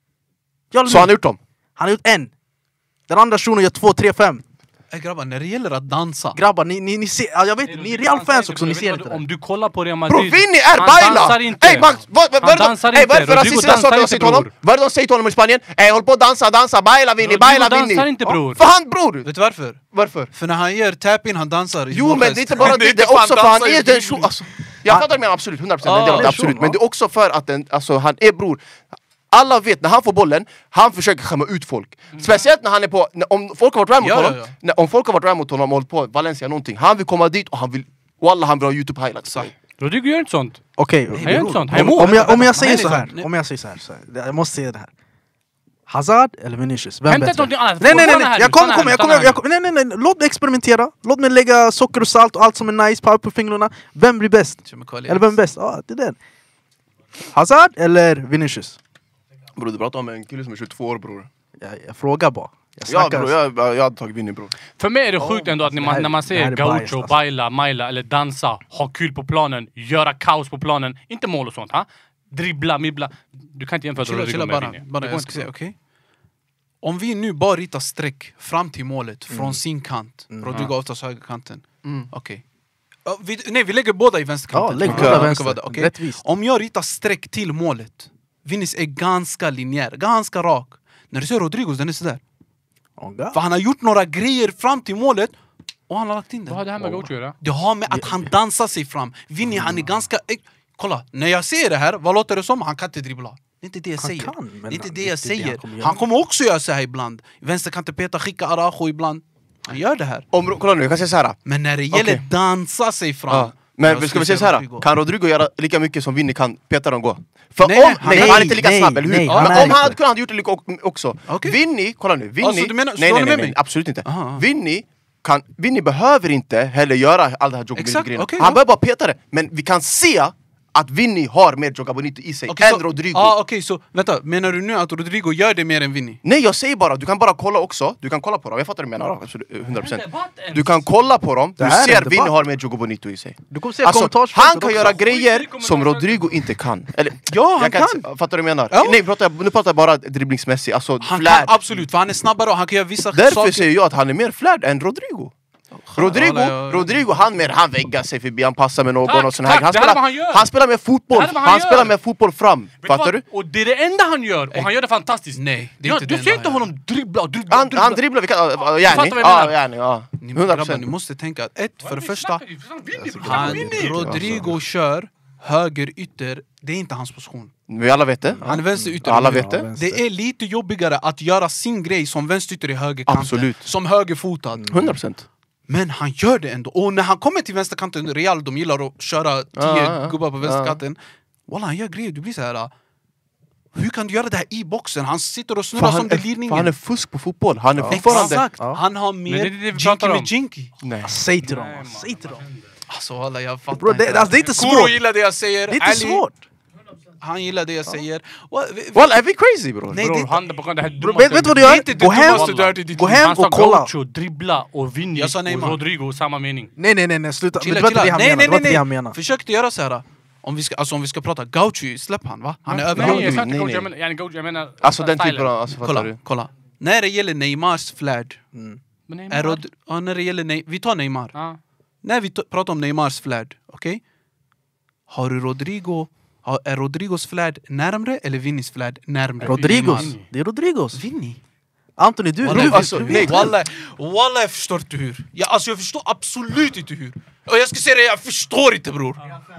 Jag Så han har gjort dem? han har gjort en. Den andra shunon gör två, tre, fem. Äh, grabbar, när det gäller att dansa... Grabbar, ni, ni, ni ser, ja, jag vet inte, ni är Real-fans också, ni ser inte det. Om du kollar på Real Bro, Madrid, Vinny är han Baila! dansar inte! Ey, Max, vad, vad, Han vad, dansar ey, vad är det inte. för Rodrigo rasistiska dansar saker de inte, säger till honom? bror. Vad är det de säger till honom i Spanien? Ey, håll på att dansa, dansa, baila Vinny, Rodrigo baila Vinny! dansar inte, bror. För han bror! Vet du varför? Varför? För när han gör tap-in, han dansar. i Jo vår men fest. det är inte bara det, det är för också för han dansar i är den dribbling. shu... Alltså, jag fattar men absolut, hundra procent, Ja, det är det är absolut. shunon, Men det är också för att den, alltså, han är bror. Alla vet, när han får bollen, han försöker skämma ut folk. Speciellt när han är på, när, om folk har varit rädd mot Ja, honom, ja, ja. När, om folk har varit rädd mot honom och hållit på Valencia någonting, han vill komma dit och han vill, wallah han vill ha YouTube highlights. Rodrigo gör inte sånt. Okej, Han gör inte sånt. Han är om, mål. om, jag, om jag Nej, säger nej, så här, nej. om jag säger så här, så här, jag måste säga det här. Hazard eller Vinicius? Vem Hämta bättre? inte någonting annat. Nej nej nej, Stanna här nej. nu, jag kommer, stanna kommer, här jag nu, kommer, stanna jag kommer, nej nej nej, låt mig experimentera. Låt mig lägga socker och salt och allt som är nice på, på fingrarna. Vem blir bäst? Kemikalier. Eller vem är bäst? Ja, det är den. Hazard eller Vinicius? Bror du pratar om en kille som är tjugotvå år bror. Jag, jag frågar bara. Jag Ja snackar. bror, jag, jag, jag hade tagit Vinny bror. För mig är det sjukt Oh, ändå att när det här- man, när man det säger här är biased, gaucho, alltså. baila, maila eller dansa, ha kul på planen, göra kaos på planen, inte mål och sånt. Ha? Dribbla, mibbla. Du kan inte jämföra Chilla, Rodrigo chilla med bara. Vinny. bara Det går jag inte. ska säga, okej? Om vi nu bara ritar streck fram till målet från sin kant, Rodrigo oftast högerkanten. Mm. Okej. Ja, vi, nej, vi lägger båda i vänsterkanten. Ja, lägg Okej, båda det ska vänster. vara det, okej? Rättvist. Om jag ritar streck till målet, Vinnis är ganska linjär, ganska rak. När du ser Rodrigos, den är sådär. Oh, För han har gjort några grejer fram till målet och han har lagt in Vad har den. det här med gaucho att göra? Det har med att han dansar sig fram. Vinny, han är ganska... Eh, kolla, när jag ser det här, vad låter det som? Han kan inte dribbla. Det är inte det jag Han säger. kan, men det är inte han- det det är jag inte det säger. han kommer göra. Han kommer också göra så här ibland. Vänsterkanten peta, skicka Arajo ibland. Han gör det här. Om, kolla nu, jag kan säga så här. Men när det gäller Okej. dansa sig fram... Ja. Men jag ska skulle vi säga så här? Rodrigo. Kan Rodrigo göra lika mycket som Vinny kan peta dem gå? För Nej, om, han- nej, nej, han är inte lika nej, snabb, eller hur? nej, Men han om är han inte. hade kunnat ha gjort det lika o- också. Okej. Vinny, kolla nu, Vinny... Alltså, du menar- nej, står nej, du nej, med nej, mig? absolut inte. Aha, aha. Vinny, kan, Vinny behöver inte heller göra all det här Exakt, jogging-grejen. okej, Han ja. behöver bara peta det. Men vi kan se att Vinny har mer Joga Bonito i sig Okej, än så- Rodrigo. Ja, okej, så vänta. Menar du nu att Rodrigo gör det mer än Vinny? Nej, jag säger bara, du kan bara kolla också. Du kan kolla på dem, jag fattar vad du menar, absolut, hundra procent. Det är debatt ens. Du kan kolla på dem, Det du här är ser en Vinny debatt. har mer Joga Bonito i sig. Du kommer se Alltså, kommentarsfältet han kan också. göra Skit i grejer som kommentarsfältet. Rodrigo inte kan. Eller, Ja, han jag kan. inte- Fattar du vad jag menar? Ja. Nej, pratar jag, nu pratar jag bara dribblingsmässigt. Alltså, Han flärd. kan absolut, för han är snabbare och han kan göra vissa Därför saker. säger jag att han är mer flärd än Rodrigo. Rodrigo, Ja, ja, ja. Rodrigo han, mer, han väggar sig förbi, han passar med någon Tack, och sån här. tack, Han det här är spelar, vad han gör. han spelar med fotboll, Det här är vad han han gör. spelar med fotboll fram. Vet du Fattar vad? du? Och det är det enda han gör, och han gör det fantastiskt. Nej, det är Ja, inte du det ser enda inte han honom dribbla och dribbla Han, och dribbla. han dribblar, vi kan, uh, fattar gärni. vad jag Ja, menar? gärni, ja. Ni, hundra grabbar, procent. ni måste tänka att ett, för det Vi första, snackar ju, vi snackar Vinny, vi snackar han, Vinny. Rodrigo kör höger ytter, det är inte hans position. Vi alla vet det. Han är vänster ytter. Alla eller vet hur? det. vänster. Det är lite jobbigare att göra sin grej som vänsterytter i högerkanten. Absolut. Som högerfotad. hundra procent. Men han gör det ändå. Och när han kommer till vänsterkanten, Real, de gillar att köra tio Ja, ja, ja. gubbar på vänsterkanten. Walla, han gör grejer, du blir så här. Hur kan du göra det här i boxen? Han sitter och snurrar För som han, det är, för lirningen. han är fusk på fotboll. Han är fortfarande... Exakt! Ja. Han har Men mer det är det vi jinky pratar om. med jinky. Nej. Säg till dem, Nej, man. säg till dem. Alltså walla, jag fattar Bro, det, inte. alltså, det är inte Kuro svårt. gillar det jag säger. Det är inte Ali, svårt. Han gillar det jag säger. Och, vi- vi- Walla, är vi crazy bror? Nej, Bror, det, handen på det här Bro, dummaste- vet, vet du vad du det är gör? inte det Gå hem, dummaste du har hört i ditt gå liv. hem Han sa och kolla. Gaucho, dribbla och Vinny Jag sa och Neymar. Rodrigo, samma mening. Nej nej nej, nej sluta. Men Chilla, det var inte chilla. det han Nej, menade. nej, Det var nej, inte det han nej. menade. Försökte göra så här. Om vi ska, alltså, om vi ska prata Gaucho, släpp han va? Han är över Nej, Gaucho, jag sa inte nej, Gaucho, nej. jag menar, yani Gaucho, jag menar Alltså den stylen. typen av... Alltså, fattar Kolla, du? kolla. När det gäller Neymars flärd. Mm. Men Är Neymar. Rod- ja, när det gäller Ney- vi tar Neymar. Ja. När vi t- pratar om Neymars flärd, okej? Har du Rodrigo... Har, är Rodrigos flärd närmre eller Vinnys flärd närmre? Rodrigos. Neymar. Det är Rodrigos. Vinny? Anthony, du, Walla, du, alltså, du nej. vet. Walla, walla, jag förstår inte hur. Jag, alltså jag förstår absolut inte hur. Och jag ska säga det, jag förstår inte bror.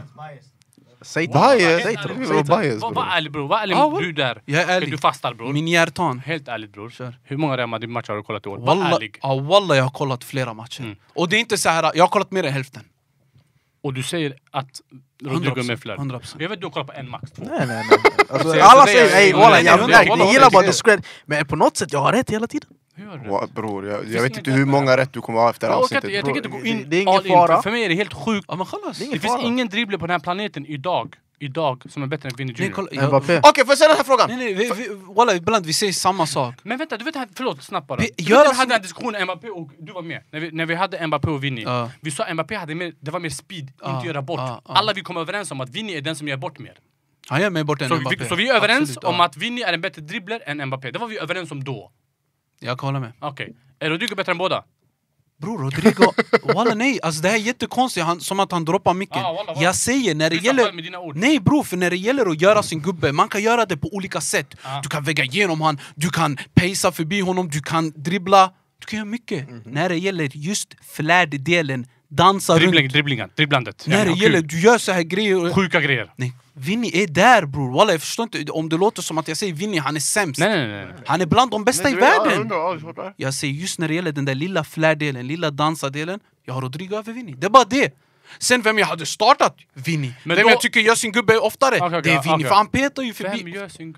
Säg till dem. Bias. Säg till dem. Det Säg var till dem. bias Var, bror. var ärlig bror, var ärlig Ja, du där. Jag är Okej, ärlig. du fastar bror. Min hjärtan. Helt ärligt bror. Kör. Hur många Real Madrid-matcher har du kollat i år? Var Walla, ärlig. ja, walla, jag har kollat flera matcher. Mm. Och det är inte så här, jag har kollat mer än hälften. Och du säger att Rodrigo är med flera. hundra procent. Jag vet du har kollat på en max, två. Nej nej nej. Alltså, Säger alla till dig, säger ey jag- walla, nej, jag, nej, jag, nej, jag gillar bara nej. discred. Men på något sätt, jag har rätt hela tiden. Hur gör du? Wa- Bror, jag, jag Finns vet inget inte hur många rätt du kommer ha efter Jag, orkar inte, avsnittet. jag tänker inte gå Det- in det är ingen all in, fara. för, för mig är det helt sjukt. Ja men khalas. Det är Det ingen finns fara. ingen dribbler på den här planeten idag, idag som är bättre än Vinny Nej, Junior. kolla, jag, Mbappé. Okej, får jag ställa den här frågan? nej, nej, vi, vi, walla, ibland vi säger samma sak. Men vänta, du vet, här- förlåt snabbt bara. Vi- Du vet, gör när vi som- hade en diskussion Mbappé och du var med. När vi, när vi hade Mbappé och Vinny. Ja. Vi sa Mbappé hade mer, det var mer speed, Ja, inte göra bort. ja, ja. Alla vi kom överens om att Vinny är den som gör bort mer. Han gör mig bort än Så Mbappé. vi, så vi är överens Absolut, om ja. att Vinny är en bättre dribbler än Mbappé. Det var vi överens om då. Jag kan hålla med. Okej. Är Rodrigo bättre än båda? Bror, Rodrigo, walla nej, alltså det här är jättekonstigt, han, som att han droppar micken. Ah, walla, walla. Jag säger, när det Lyssna själv gäller... med dina ord. Nej bror, för när det gäller att göra sin gubbe, man kan göra det på olika sätt. Ah. Du kan väga igenom han, du kan pacea förbi honom, du kan dribbla. Du kan göra mycket. Mhm. När det gäller just flärddelen, dansa Dribbling, runt. dribblingar, dribblandet. När det Ja, gäller, kul. du gör så här grejer. Sjuka grejer. Nej, Vinny är där bror, walla jag förstår inte om det låter som att jag säger Vinny, han är sämst. Nej, nej, nej. nej. Han är bland de bästa i Men du vet, världen. jag undrar, ja, så där. Jag säger just när det gäller den där lilla flärdelen, lilla dansadelen, jag har Rodrigo över Vinny. Det är bara det. Sen vem jag hade startat? Vinny. Men vem då- jag tycker gör sin gubbe oftare? Okej, okej, det är Vinny, okej. för han petar ju Vem förbi. gör sin...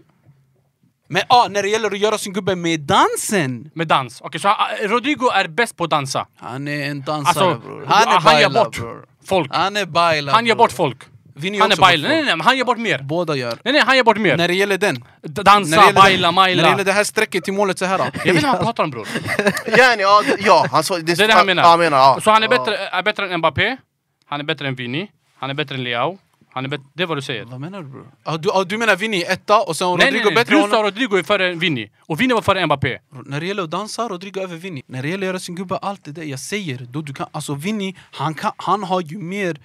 Men ah, när det gäller att göra sin gubbe med dansen, Med dans. Okej, så han- Rodrigo är bäst på att dansa. han är en dansare Alltså, bror. han, Han är han gör baila, bort bror. folk. Han är baila, Han gör bror. bort folk. Vinny Han är också bort baila. Nej, nej, folk. nej, men han gör bort mer. Båda gör. Nej, nej, han gör bort mer. När det gäller den. D- När det Dansa, gäller baila, den, När det maila. gäller det här strecket till målet så här. Jag vet inte vad han pratar om bror. Yani, ja, ja, han sa... Det är det han menar. Ja, han menar ja. Så han är bättre, är bättre än Mbappé. Han är bättre än Vinny. Han är bättre än Leao. Han är bättre... Det är vad du säger. Vad menar du bror? Ah, du, ah, du menar Vinny är etta och sen Nej, Rodrigo nej, nej. bättre Du än sa honom? Rodrigo är före Vinny. Och Vinny var före Mbappé. När det gäller att dansa, Rodrigo över Vinny. När det gäller att göra sin gubbe, allt det där. Jag säger, då du kan, alltså Vinny, han, kan, han har ju mer...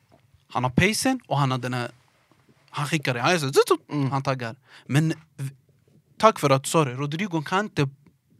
Han har pacen och han har den här... Han skickar det, han är så, zut, zut, Mm. han taggar. Men v- tack för att du sa det, Rodrigo kan inte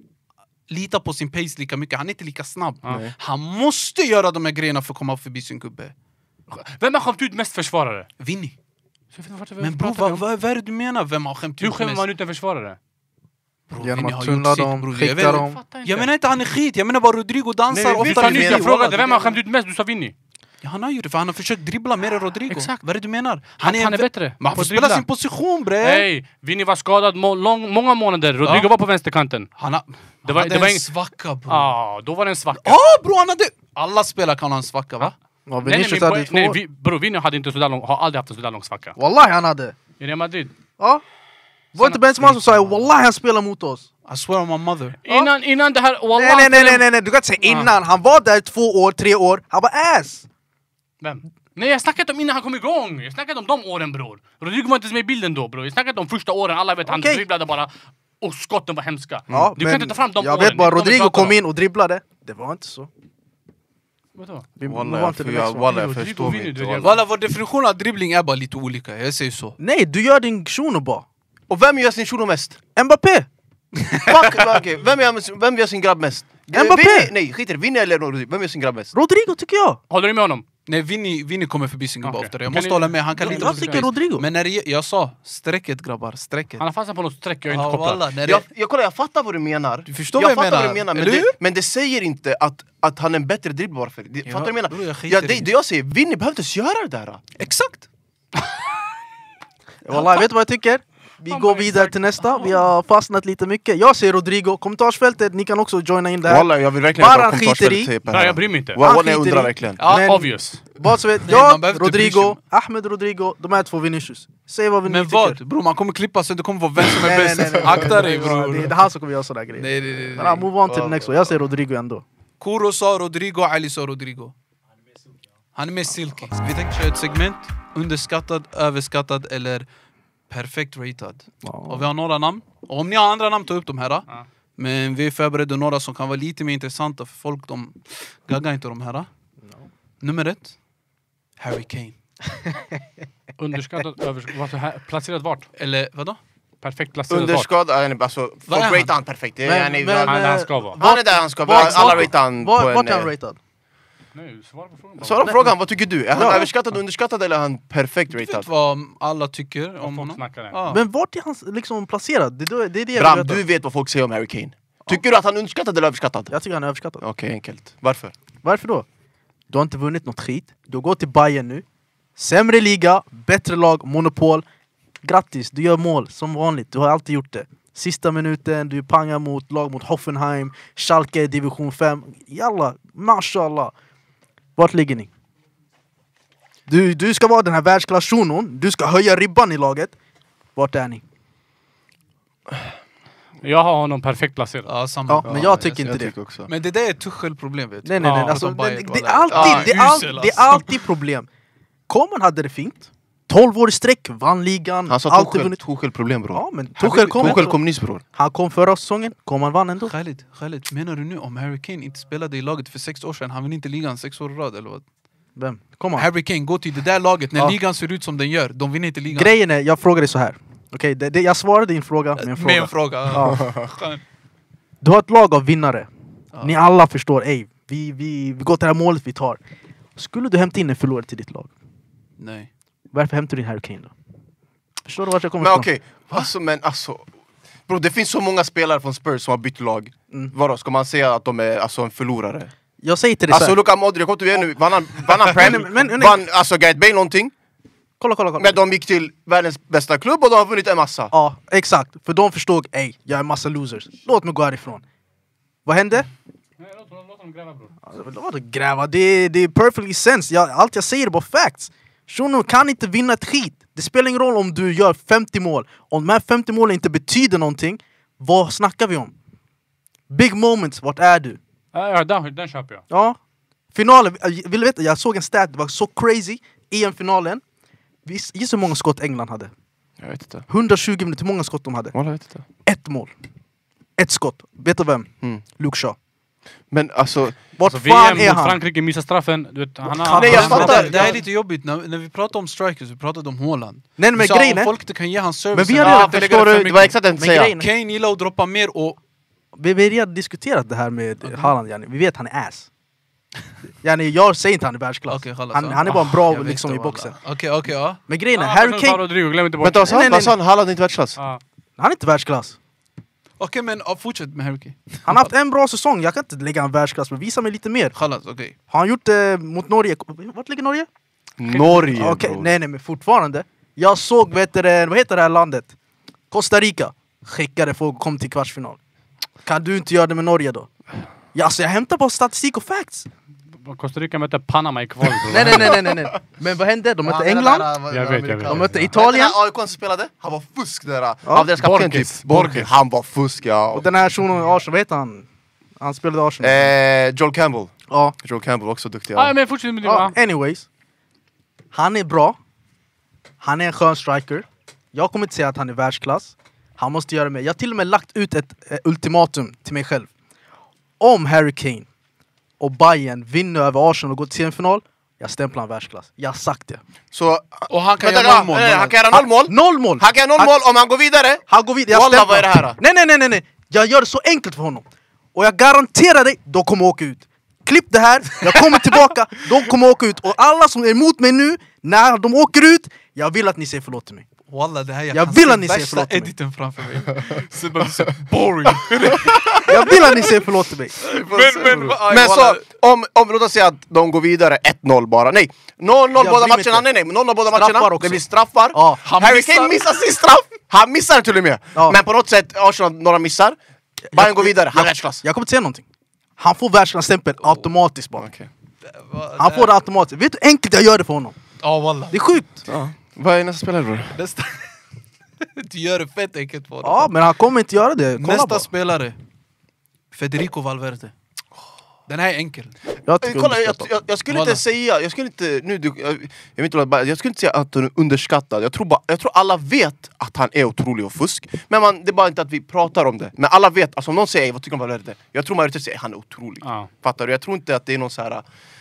lita på sin pace lika mycket. Han är inte lika snabb. Nej. Han måste göra de här grejerna för att komma förbi sin gubbe. Vem har skämt ut mest försvarare? Vinny. Så jag vet inte vart- Men vad bror, pratar vi vad, om? vad, vad är det du menar? Vem har skämt Hur ut skämmer mest? man ut en försvarare? Bror, Genom Vinny att har tunnla gjort sitt, dem, bror. Jag skicka vet- dem. Fattar Jag menar inte han är skit, jag menar bara Rodrigo dansar Nej, vi- Du vi- sa ofta. nyss, menar- jag frågade det- vem har skämt ut mest, du sa Vinny. Ja, han har ju det, för han har försökt dribbla mer än Rodrigo. Exakt. Vad är det du menar? Han, en han är vä- bättre Men han på får att spela dribbla. sin position bre! Nej, Vinny var skadad må lång, många månader. Rodrigo Ja. var på vänsterkanten. Han, har, Det det var- var, det var en ing- svacka bror. Ja, ah, då var det en svacka. Ja bror, han hade... Alla spelare kan ha en svacka va? Ja, Nej, nej, Vinicius min hade poäng- två nej, år. vi, bro, Vinny hade inte sådär lång, har aldrig haft en sådär lång svacka. Wallahi han hade. I Real Madrid. Ja. Var inte Benzema som sa wallahi han spelar mot oss? I swear on my mother. Innan, innan det här... Nej, Wallah, nej, nej, nej, nej, nej, du kan inte säga innan. Han var där två år, tre år. Han var ass. Vem? Nej, jag snackade inte om innan han kom igång. Jag snackade om de åren, bror. Rodrigo var inte med i bilden då, bror. Jag snackade om första åren. Alla vet, han Okej. dribblade bara. Och skotten var hemska. Ja, Du kan inte ta fram de jag åren. vet bara, Det är de vi Rodrigo pratar kom om. in och dribblade. Det var inte så. Vadå? Vi Wallah, var jag, inte för, det jag, next wallah, one. jag förstår mig Rodrigo inte. vinner, wallah. Walla, vår definition av dribbling är bara lite olika, jag säger så. Nej, du gör din shuno bara. Och vem gör sin shuno mest? Mbappé! Fuck, okay. vem, gör, vem gör sin grabb mest? Mbappé! Vinny, nej, skit i det. Vinny eller Rodrigo? Vem gör sin grabb mest? Rodrigo tycker jag. Håller du med honom? Nej, Vinny, Vinny kommer förbi sin gubbe Okej. oftare. Jag Kan måste ni- hålla med, han kan Jag lite Jag på tycker sin Rodrigo. Men när det, jag sa, strecket grabbar, strecket. Han har fastnat på något streck jag inte Ja, kopplar. walla, när det, Jag, jag, kollar, jag fattar vad du menar. Du förstår jag vad jag fattar menar, vad du menar, men eller det, hur? men det säger inte att, att han är en bättre dribblare för det. Ja, Fattar du vad jag bror, menar? jag skiter Ja, i det, det. det jag säger, Vinny behöver inte ens göra det där. Exakt! Wallahi, vet du vad jag tycker? Vi Han går bara vidare exakt. till nästa. Vi har fastnat lite mycket. Jag säger Rodrigo. Kommentarsfältet, ni kan också joina in där. Wallah, jag vill verkligen Bara ha han skiter kommentarsfältet i. till på Nej, här. jag bryr mig inte. Wallah, Han jag skiter undrar i. verkligen. Ja, Men- Obvious. Vad så vet Nej, man jag, behöver inte bry Rodrigo, sig. Ahmed Rodrigo, de här två Vinicius. Säg vad vi Men ni tycker. vad? Bror, man kommer klippa så det kommer vara vem som är Nej, nej, bäst. nej, nej, nej. Akta dig Det bror. är han som kommer göra sådana grejer. Nej, nej, nej, Men han nej. move on till the next one. Jag säger Rodrigo ändå. Kuro sa Rodrigo, Ali sa Rodrigo. Han är mer silky. Vi tänkte köra ett segment. Underskattad, överskattad eller perfekt ratad. Och vi har några namn. Och om ni har andra namn, ta upp de här. Ja. Men vi förbereder några som kan vara lite mer intressanta för folk. De gaggar inte de här. Nummer ett. Harry Kane. Underskattad, överskattad. Placerat vart? Eller vadå? Perfekt placerat vart? Underskadd, äh, alltså, folk Vad är han? ratear han perfekt. Det är- Men- han är- men- Han är där han eh, ska vara. Han är där han ska vara, Vart- alla vart- ratear han på Vart en... vart är han eh, ratad? Nej, svara på frågan bara. Svara på frågan, vad tycker du? Är han Ja. överskattad, underskattad eller är han perfekt Du vet ratad? vad alla tycker Vad om folk honom? snackar där. Ja. Men vart är han liksom placerad? Det, är- det är det jag Bram, vill veta. du vet vad folk säger om Harry Kane. Tycker du att han är underskattad eller överskattad? Jag tycker han är överskattad. Okej, enkelt. Varför? Varför då? Du har inte vunnit något skit. Du går till Bayern nu. Sämre liga, bättre lag, monopol. Grattis, du gör mål som vanligt. Du har alltid gjort det. Sista minuten, du pangar mot lag mot Hoffenheim, Schalke i division fem. Jalla, mashallah. Vart ligger ni? Du, du ska vara den här världsklass-shunon. Du ska höja ribban i laget. Vart är ni? Jag har honom perfekt placerad. Ja, samma. Ja, men jag tycker jag, inte jag det. tycker också. Men det där är ett Tuchel-problem vet du. Nej nej nej, Ja, alltså, som det, Bayern, det, är walla. alltid, det, är Ja, all, usel, det är alltså. alltid problem. Koman hade det fint. tolv år i sträck, vann ligan, Han sa alltid Tuchel, vunnit. Tuchel problem bror. Ja men Tuchel kom, Tuchel kommunist bror. han kom förra säsongen, Koman vann ändå. Khalid, Khalid, menar du nu om Harry Kane inte spelade i laget för sex år sedan, han vinner inte ligan sex år i rad eller vad? Vem? Kom on. Harry Kane, gå till det där laget när Ja. ligan ser ut som den gör, de vinner inte ligan. Grejen är, jag frågar dig så här. Okej, det, det, jag svarade din fråga med en Med fråga. en fråga. Ja. Skön. Du har ett lag av vinnare. Ja. Ni alla förstår, ey, vi, vi, vi går till det här målet vi tar. Skulle du hämta in en förlorare till ditt lag? Nej. Varför hämtar du in Harry Kane då? Förstår du vart jag kommer Men ifrån? okej, alltså men alltså... Bro, det finns så många spelare från Spurs som har bytt lag. Mm. Vadå, ska man säga att de är alltså, en förlorare? Jag säger till dig Alltså så här. Luka Modric, jag kommer inte ihåg nu, vann han, vann han Prem? Men- men- men- vann alltså Gareth Bale någonting? Kolla, kolla, kolla. Men de gick till världens bästa klubb och de har vunnit en massa. Ja, exakt. För de förstod, ey, jag är en massa losers. Låt mig gå härifrån. Vad hände? Nej, låt honom- låt honom gräva bror. Alltså, Vadå gräva? Det är, det är perfectly sense. Jag, allt jag säger är bara facts. Shunon kan inte vinna ett skit. Det spelar ingen roll om du gör femtio mål. Om de här femtio målen inte betyder någonting, vad snackar vi om? Big moments, vart är du? Ja, ja, den, den köper jag. Ja. Finalen, jag vill veta, jag såg en stat, det var så crazy. E M-finalen. Vis- Gissa hur många skott England hade? Jag vet inte. hundratjugo minuter, hur många skott de hade? Wallah, jag vet inte. Ett mål. Ett skott. Vet du vem? Mm. Luke Shaw. Men alltså, Vart Alltså, fan V M är mot han? Frankrike missar straffen. Du vet, han Nej, har... jag Men fattar. Det, det här är lite jobbigt, när, när vi pratar om strikers, vi pratade om Haaland. Nej men Vi sa, grejen om är, folk inte kan ge hans Men service. vi har ja, redan- det, förstår det, du- det var exakt det jag tänkte Men säga. grejen- Kane gillar att droppa mer och... vi vi har redan diskuterat det här med Haaland, yani. Vi vet han är ass. Yani, jag säger inte han är världsklass. Okej, Khalas, han, ja. han är bara Ah, bra jag liksom visste, i walla. boxen. Okej, okej, ja. Men grejen är, Ja, Harry men ta Kane, Rodrigo, glöm inte bort. Vänta, vad sa Nej, han? nej, Vad sa han? Haaland är inte världsklass? Ja. han är inte världsklass. Okej, men ja, fortsätt med Harry Kane. Han har haft en bra säsong, jag kan inte lägga han världsklass, men visa mig lite mer. Khalas, okej. Har han gjort det mot Norge? Vart ligger Norge? Norge Okej, bror. nej nej men fortfarande. Jag såg, vet du, det, vad heter det här landet? Costa Rica. Skickade folk och kom till kvartsfinal. Kan du inte göra det med Norge då? Ja, alltså jag hämtar på statistik och facts. Costa Rica mötte Panama i kvalet. Nej, nej, nej, nej, nej. Men vad hände? De mötte England. Jag vet, jag vet. De mötte Den Italien. här A I K som spelade, han var fusk där. Ja. Av deras kapten Borges. typ. Borges. Han var fusk, ja. Och den här shunon i Arsenal, vad heter han? Han spelade i Arsenal. Eh, Joel Campbell. Ja. Joel Campbell också duktig. Ja, Ja. men fortsätt med det. ja. va? Anyways. Han är bra. Han är en skön striker. Jag kommer inte säga att han är världsklass. Han måste göra mer. Jag har till och med lagt ut ett eh, ultimatum till mig själv. Om Harry Kane och Bayern vinner över Arsenal och går till semifinal, jag stämplar en världsklass. Jag har sagt det. Så, Och han kan vänta, göra noll mål. nej, han kan göra noll mål. Noll mål! Han kan göra noll mål om han går vidare. Han går vidare. Jag Wallah, stämplar. vad är det här då? Nej, nej, nej, nej, nej. Jag gör det så enkelt för honom. Och jag garanterar dig, de kommer åka ut. Klipp det här, jag kommer tillbaka, de kommer åka ut. Och alla som är emot mig nu, när de åker ut, jag vill att ni säger förlåt till mig. Wallah, det här jag, Jag kan vill se att ni säger värsta förlåt till mig. editen framför mig. Så bara så boring. Jag vill att ni säger förlåt till mig. men, men, aj, Men så, wallah. om, om låt oss säga att de går vidare ett noll bara. Nej, noll noll Jag båda bryr mig matcherna. inte. Nej, nej, noll noll båda Straffar matcherna. också. Det blir straffar. Ja. Han Harry missar. Kane missar sin straff. Han missar till och med. Ja. Men på något sätt, Arsenal några missar. Bayern går vidare, han är världsklass. Jag kommer inte säga någonting. Han får världsklassstämpel automatiskt bara. Okej. Han får det automatiskt. Vet du hur enkelt jag gör det för honom? Ja, wallah. Det är sjukt. Ja. Vad är nästa spelare bror? Nästa... Du gör det fett enkelt för honom. Ja, men han kommer inte göra det. Kolla Nästa bara. spelare. Federico Valverde. Den här är enkel. Jag tycker Kolla, jag, underskattat. jag, jag skulle Walla. inte säga, jag skulle inte, nu, du, jag, jag, vet inte, vad- jag skulle inte säga att hon är underskattad. Jag tror, bara, jag tror alla vet att han är otrolig och fusk. Men man, det är bara inte att vi pratar om det. Men alla vet, alltså om någon säger vad tycker du om Valverde? Jag tror majoriteten säger att han är otrolig. Ja. Fattar du? Jag tror inte att det är någon så här.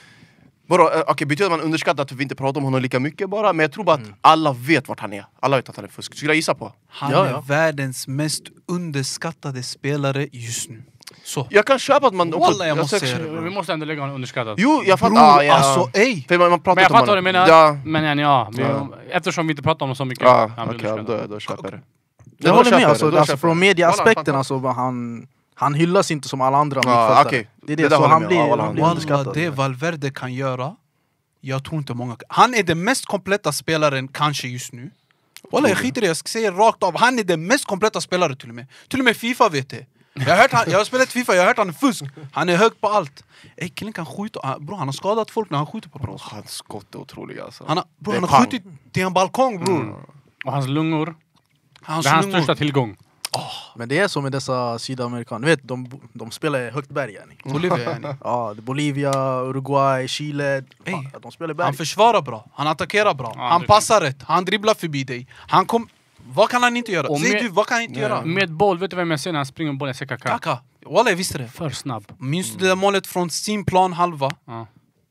Bara, eh, okej, betyder man underskattar att vi inte pratar om honom lika mycket bara? Men jag tror bara att alla vet vart han är. Alla vet att han är fusk. Skulle jag gissa på? Han Ja, är ja. världens mest underskattade spelare just nu. Så. Jag kan köpa att man också... Wallah, jag måste söker- säga det. Vi måste ändå lägga honom underskattad. Jo, jag fattar. Bror, ah, ja. alltså ej! För man, man pratar Men jag inte om fattar vad du honom. menar. Ja, Men yani, ja, vi, Ja. eftersom vi inte pratar om honom så mycket. ja han blir okej, underskattad. då, då köper jag det. Jag Då håller köper med, jag alltså, det, då alltså köper från jag det. mediaaspekten, Wallah, alltså, han, han hyllas inte som alla andra Ja, mittfältare. okej. Det är Det det, där så håller han jag blir, med om. han blir Wallah, underskattad. det Valverde kan göra, jag tror inte många kan. Han är den mest kompletta spelaren kanske just nu. Wallah, jag skiter i det, jag ska säga rakt av. Han är den mest kompletta spelaren till och med. Till och med FIFA vet det. Jag har, hört han, jag har spelat FIFA, jag har hört han är fusk. Han är hög på allt. Ey, killen kan skjuta. Ah, bro, han har skadat folk när han skjuter på dem. Bro, hans skott är otroliga alltså. Han har, bro, Det är han har pang. skjutit till en balkong bror. Och hans lungor, Hans det är hans lungor. största tillgång. Men det är så med dessa sydamerikaner, du vet, de, de spelar i högt berg. Yani. Bolivia, yani. Ja, det är Bolivia, Uruguay, Chile. Ey, Fan, de spelar i berg. Han försvarar bra, han attackerar bra, Ja, han det- passar rätt, han dribblar förbi dig. Han kom... Vad kan han inte göra? Och Säg med- du, vad kan han inte göra? Med boll, vet du vem jag ser när han springer med bollen? Jag ser Kaká. Kaka. Wallah, jag visste det. För snabb. Minns du det där målet från sin planhalva Ja.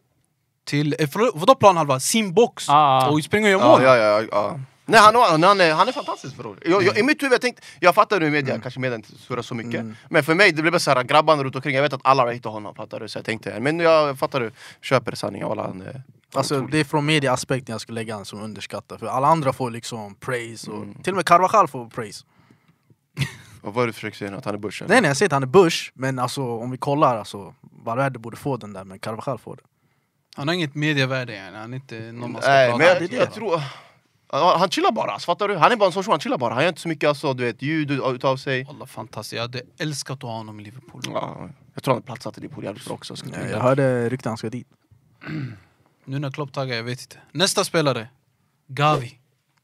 till... Eh, förlåt, vadå planhalva? Sin box! Ah. Och springer och gör Ja, mål! ja, ja, ja. Nej, han, han, han, är, han är fantastisk bror. Jag, jag, I mitt huvud, jag tänkte, jag fattar nu i media, kanske media inte surrar så mycket. Mm. Men för mig, det blev bara såhär, grabbarna runt omkring, jag vet att alla ratear honom, fattar du? Så jag tänkte, men jag fattar du, köper sanningen, alla han är Alltså, otrolig. det är från mediaaspekten jag skulle lägga han som underskattad. För alla andra får liksom praise. Och, Mm. till och med Carvajal får praise. Och vad är det du försöker säga nu, att han är börsen? Nej nej, jag säger att han är Bush. Men alltså, om vi kollar, alltså, Valverde borde få den där. Men Carvajal får det. Han har inget medievärde, yani. Han är inte någon man ska Nej, prata men jag, det är det, jag va? tror... Ja, han chillar bara, alltså, fattar du? Han är bara en sån person, han chillar bara. Han gör inte så mycket alltså, du vet, ljud utav sig. Wallah, fantastiskt. Jag hade älskat att ha honom i Liverpool. Ja, jag tror han hade platsat i Liverpool jävligt bra också. Ska Jag hörde rykten han ska dit. Nu när Klopp taggar, jag vet inte. Nästa spelare. Gavi.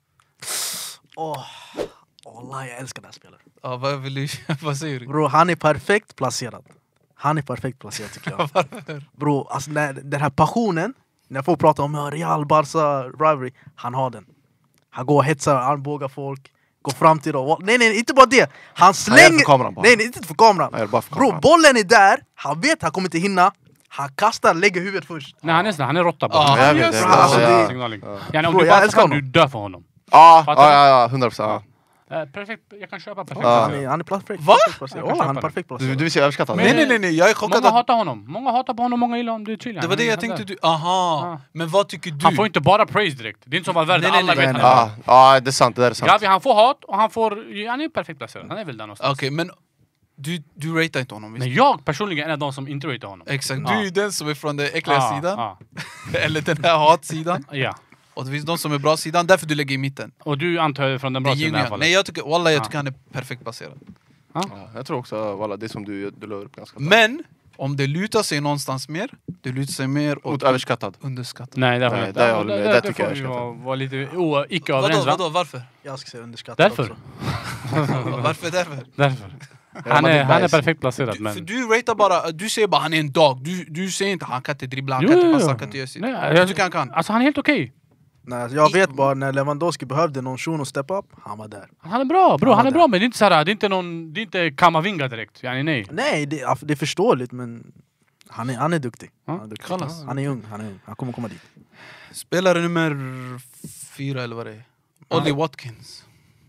Åh, oh, jag älskar den här spelaren. Ja, vad, vill du, vad säger du? Bro, han är perfekt placerad. Han är perfekt placerad tycker jag. Varför? Bro, alltså när, den här passionen, när folk pratar om ja, Real, Barca, rivalry, han har den. Han går och hetsar, armbågar folk, går fram till dem. Nej, nej, inte bara det. Han gör det slänger... för kameran bara. Nej, nej, inte för kameran. Han gör det bara för Bro, kameran. bollen är där, han vet han kommer inte hinna. Han kastar, lägger huvudet först. Nej, han är sån, han är råtta bara. Ja, Han jag gör vet det. så. Alltså, Ja, det- signaling. Yani, om Bro, du jag bara älskar kan du honom. dö för honom. Ja, Fattar ja, ja, ja, hundra procent. Eh, perfekt, jag kan köpa perfekt. Ja. Han är, han är perfekt, Va? perfekt placerad. Jag kan Wallah, han är köpa perfekt Du, placerad. du vill säga överskattad? Men- Nej, nej, nej, nej, jag är chockad Många att... hatar honom. Många hatar på honom, många gillar honom. Det är chill. Det var det jag tänkte du... Aha! Ja. Men vad tycker du? Han får inte bara praise direkt. Det är inte som Valverde, Nej, nej, alla nej, vet nej, han är Ja, ja, det är sant, det där är sant. Gavi, han får hat och han får... Han är perfekt placerad. Han är väl där någonstans. Okej, men du, du ratear inte honom, visst? Men jag personligen är en av de som inte ratear honom. Exakt, Ja. du är ju den som är från den äckliga Ja, sidan. ja, Eller den här hatsidan. ja. Och det finns de som är bra sidan, därför du lägger i mitten. Och du antar jag är från den Det bra är sidan i alla yin fall. Nej, jag tycker, wallah, jag Ja. tycker han är perfekt baserad. Ja, jag tror också, walla, det som du, du la upp ganska bra. Men, om det lutar sig någonstans mer, Det lutar sig mer Mot åt överskattad. underskattad. Nej, där, Nej, Nej, där håller jag med. Där tycker jag får vi jag vara, vara lite oh, icke överens, Vadå, va? vadå, varför? Jag ska säga underskattad Därför? också. Varför därför? Därför. Ja, Han men det är, han är bajs. perfekt placerad, Du, men... för du ratear bara, du säger bara han är en dag. Du, du säger inte han kan inte dribbla, han Jo, kan inte jo, passa, jo. han kan inte göra sitt. Nej, Jag tycker han kan. Alltså han är helt okej. Nej, jag vet bara när Lewandowski behövde någon shuno step up, han var där. Han är bra, bro. Ja, Han är det. bra, men det är inte så här, det är inte någon... Det är inte Kamavinga direkt. Yani, nej. Nej, det, ja, det är förståeligt men han är, han är duktig. Ja, Han är, duktig. kallas. Han är ung, han är ung. Han kommer komma dit. Spelare nummer fyra eller vad det är. Ollie Watkins.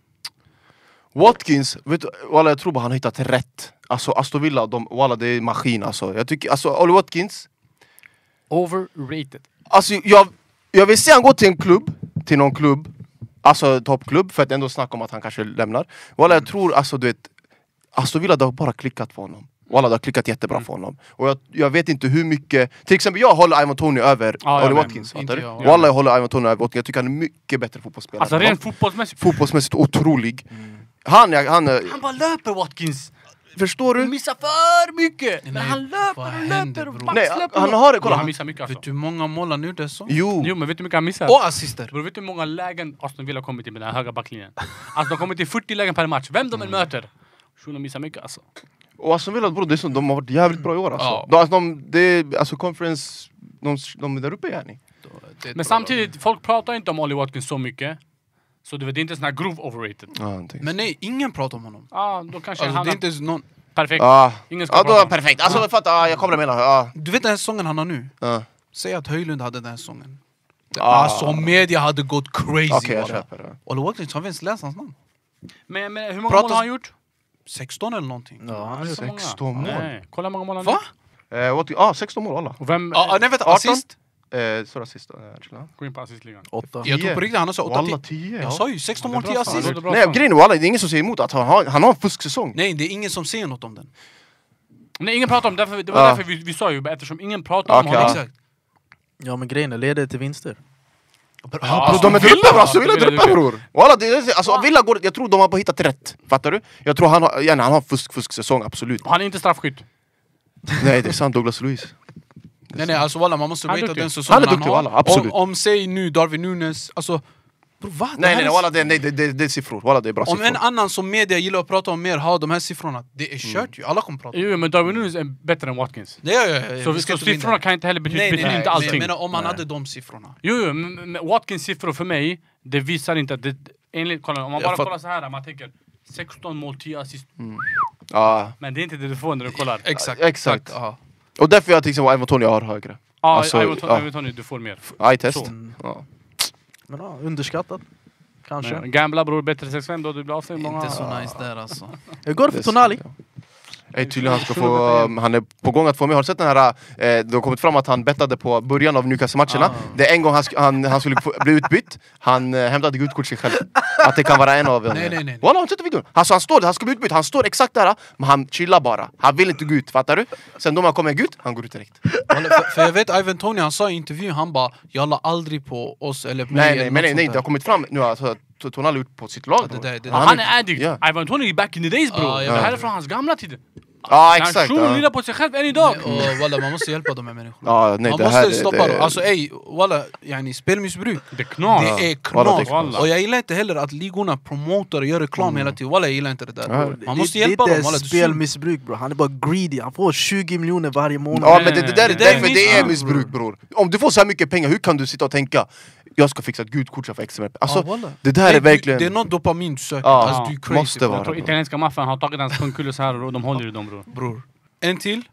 Watkins, vet du, walla, jag tror bara han har hittat rätt. Alltså Aston Villa, de, walla, det är maskin alltså. Jag tycker, alltså Ollie Watkins, Overrated. alltså jag, jag vill se han gå till en klubb, till någon klubb, alltså toppklubb, för att ändå snacka om att han kanske lämnar. Walla, jag tror alltså du vet, Aston Villa, det har bara klickat för honom. Walla, det har klickat jättebra Mm. för honom. Och jag, jag vet inte hur mycket, till exempel jag håller Ivan Toney över Ja, jag Ollie med. Watkins, Inte fattar du? jag. Walla, jag håller Ivan Toney över Watkins, jag tycker han är mycket bättre fotbollsspelare. Alltså än honom. rent fotbollsmässigt. Fotbollsmässigt otrolig. Han, jag, han, Han bara löper, Watkins. förstår du? Missar för mycket. Men Nej, han löper vad och händer, löper och bro? Nej, backsläpper. han har det, kolla. Ja, han missar mycket alltså. Vet du hur många mål han gjorde så? Jo. Jo, men vet du hur mycket han missar? Och assister. Bro, vet du hur många lägen Aston Villa har kommit till med den här höga backlinjen? Alltså de kommer till fyrtio lägen per match. Vem de än möter. Shuno missar mycket alltså. Och Aston Villa, bro, det är så, de har varit jävligt bra i år alltså. Ja. De, alltså, de, det är, alltså conference, de, de är där uppe yani. Det är ett Men bra samtidigt, folk pratar inte om Ollie Watkins så mycket. Så du vet, det är inte sån här grove overrated. Ja, någonting. lag. Men nej, ingen pratar om honom. Ja, ah, då kanske Alltså, han det är är inte någon... perfekt. Ja, Ingen ska ja då är prata han om. perfekt. Alltså jag fattar, ja, jag kommer att mena. Ja. Du vet den här säsongen han har nu? Ja. Säg att Höjlund hade den här säsongen. Ah. Alltså media hade gått crazy. Okej, jag bara. köper det. Ollie Watkins, har vi ens läst hans namn? Men, men hur många Pratas- mål har han gjort? sexton eller någonting. Ja, han är Så många. sexton mål. Nej, kolla hur många mål han Va? har. Eh, what, ah, sexton mål alla. Och vem... Ja, ah, nej vänta, arton? assist? Eh, så assist. Eh, Gå in på assistligan. åtta. Jag tror på riktigt han har så åtta Walla, tio. tio. Jag sa ju sexton mål, Det är tio bra fan. assist. Det är bra Nej, fan. grejen är walla, det är ingen som säger emot att han har, han har en fusksäsong. Nej, det är ingen som säger något om den. Nej, ingen pratar om det. Därför, det var Ja. därför vi, vi sa ju, eftersom ingen pratar om Okej, honom. ja. Exakt. Ja men grejen är, leder till vinster. Ja, Bro, de är där Villa, uppe, alltså Villa är Villa där är uppe uppe. bror. Walla, det är, alltså Villa går, jag tror de har bara hittat rätt. Fattar du? Jag tror han har, gärna, han har fusk, fusksäsong, absolut. Han är inte straffskytt. Nej, det är sant, Douglas Luiz. Nej nej, alltså walla, man måste Han är ratea duktig. den säsongen Han är duktig, har. walla, absolut. Om, om säg nu Darwin Nunes, alltså... Bro, va? Det Nej här nej är- nej, walla, det, nej, det, det, det är siffror. Walla, det är bra Om siffror. en annan som media gillar att prata om mer har de här siffrorna, det är kört ju. Alla kommer prata om det. Jo, men Darwin Nunes är bättre än Watkins. Ja, ja, ja, ja. Så, vi ska så inte gå in siffrorna där. kan inte heller betyda, Nej, nej, betyder nej, inte men allting. jag menar om han Nej. hade de siffrorna. Jo, jo, men men Watkins siffror för mig, det visar inte att det... Enligt, kolla, om man Jag bara fatt- kollar så här, man tänker sexton mål, tio assist. Ja, Men det är inte det du får när du kollar. Exakt. exakt. aha. Och därför jag till exempel Ivan Toney har högre. Ja, Alltså, Ivan ja. Toney, du får mer. Aj test. Så. Ja. Men ja, underskattat. Kanske. Men Gambla bror, bättre sex fem då du blir avstängd många... Inte så nice där alltså. Hur går det för Det- Tonali? Ey, tydligen han ska få, um, han är på gång att få med. Har du sett den här, eh, det har kommit fram att han bettade på början av Newcastle-matcherna. Ah. Det är en gång han, sk- han, han skulle få, bli utbytt, han eh, hämtade gult kort sig själv. Att det kan vara en av... Nej, nej, nej. Walla, har du sett videon? Alltså han står där, han ska bli utbytt, han står exakt där, men han chillar bara. Han vill inte gå ut, fattar du? Sen då man kommer ut, han går ut direkt. Walla, för, för jag vet Ivan Toney, han sa i intervjun, han bara jag la aldrig på oss eller på mig Nej eller nej, något men nej, sånt nej, där. det har kommit fram nu alltså, att Tonali ut på sitt lag. Ja, det bror. där- det Ja, där- han är addict! Ja. Ivan Toney back in the days bror! Ja, jag det här vet. är från hans gamla tid. Ja exakt. Han Ja. lirar på sig själv än idag! Och walla, man måste hjälpa de här människorna. Ja, nej, man det måste här, stoppa det, dem. det, Alltså ey, walla, yani, spelmissbruk. Det är knas! Det är Walla, det är knas. knas. Och jag gillar inte heller att ligorna promotar och gör reklam hela tiden. Walla, jag gillar inte det där. Ja. Man måste det, hjälpa det dem. är Walla, inte det är synd. spelmissbruk bro. Han är bara greedy. Han får tjugo miljoner varje månad. Ja men det, det där är Det där är därför det är missbruk, missbruk bror. Om du får så här mycket pengar, hur kan du sitta och tänka jag ska fixa ett gult kort för extra med alltså, Ja, walla. det där Nej, är verkligen... du- Det är något dopamin du söker. Ja, Alltså, du är crazy. måste på vara. det. Jag tror italienska maffian har tagit hans pungkulle så här och de håller i dem bror. Bror. En till.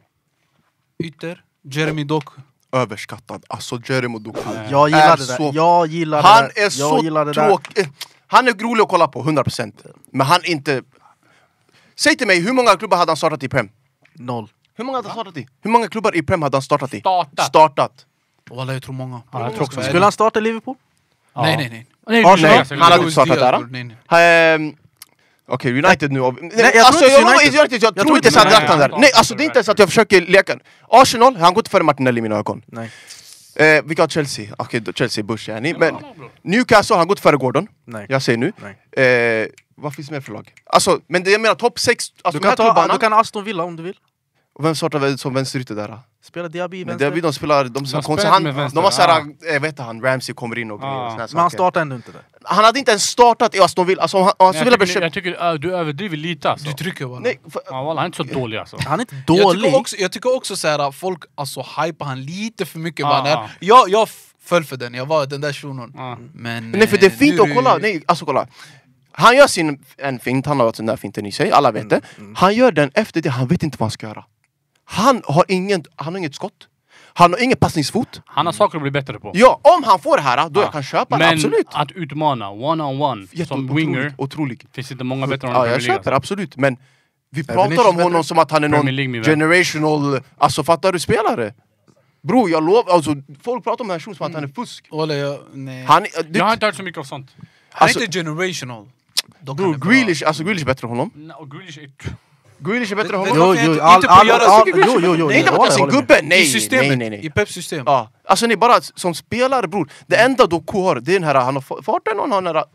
Ytter. Jeremy Doku. Överskattad, alltså Jeremy Doku. Jag är gillar det där. så- Jag gillar Han det där. är jag så gillar det där. tråkig. Han är rolig att kolla på, hundra procent. Men han inte... Säg till mig, hur många klubbar hade han startat i Prem? Noll. Hur många hade han startat i? Hur många klubbar i Prem hade han startat i? Startat. Startat. Walla, jag tror många. Ja, jag tror också. Skulle han starta i Liverpool? Nej, nej, nej. Nej, Arsenal? nej, Nej, alltså, han hade Luis inte startat Diaz, där. bror. Nej, nej. Ehm, Okej, United nu. Nej, jag tror alltså, inte jag, lovar, United. United, jag, Jag tror tror inte inte så han United. drack han där. Nej, Nej, alltså det är inte så att jag försöker leka. Arsenal, han går inte före Martinelli i mina ögon. Nej. Eh, vi har Chelsea. Okej, då Chelsea Bush är ni. Men Ja, bror. Newcastle, han går inte före Gordon. Nej. Jag säger nu. Nej. Eh, vad finns det mer för lag? Alltså, men det jag menar topp sex. Alltså Du de här kan, ta, klubbarna. du kan Aston Villa om du vill. Vem startar väl som vänsterytter där? Då? Spelar Diaby Men vänster? Diaby, de spelar... De, spelar de, han, med vänster, de har såhär, ja. jag vet han, Ramsey kommer in och grejer Ja. och såna här Men han saker. startar ändå inte där. Han hade inte ens startat i Aston Villa. Alltså, han, Aston Villa Jag blev tycker, köpt... jag tycker uh, du överdriver lite alltså. Du trycker bara. Nej, för, Ja, walla, han är inte så dålig alltså. Han är inte Jag dålig. tycker också, jag tycker också så här, folk alltså hypar han lite för mycket. Ja, bara, när, ja. jag, jag föll för den, jag var den där shunon. Ja. Men, nej, för det är eh, fint nu att är kolla. det- Nej, alltså kolla. Han gör sin en fint, han har varit den där finten i sig, alla vet det. Han gör den efter det, han vet inte vad han ska göra. Han har, ingen, han har inget skott. Han har ingen passningsfot. Han har saker att bli bättre på. Ja, om han får det här, då Ja. jag kan köpa det, Men absolut. att utmana one-on-one Jätte- som otrolig, winger Otrolig. finns inte många bättre än honom Ja, i jag Premier League. köper absolut, men vi Är pratar Vinicius om honom bättre? som att han är Premier någon League, min vän. generational, alltså fattar du, spelare? Bro, jag lovar, alltså folk pratar om den här personen som att han är fusk. Walla, jag, nej. Han, du, Jag har inte hört så mycket av sånt. Han är alltså- inte generational. Dock bro, han är bra. Grealish, alltså Grealish är bättre än honom. Nej, och Grealish är... Grealish är bättre än Det- honom. det- Jo, Varför jo, inte- all, inte på all, göra- all, jag tycker jo, jo, jo. Nej, inte jag bara sin håller med. gubbe, I nej, systemet, nej, nej, nej. i Peps system. Ja, alltså ni bara som spelare bror, det enda Doku har, det är den här, han har fa- farten och han har den här,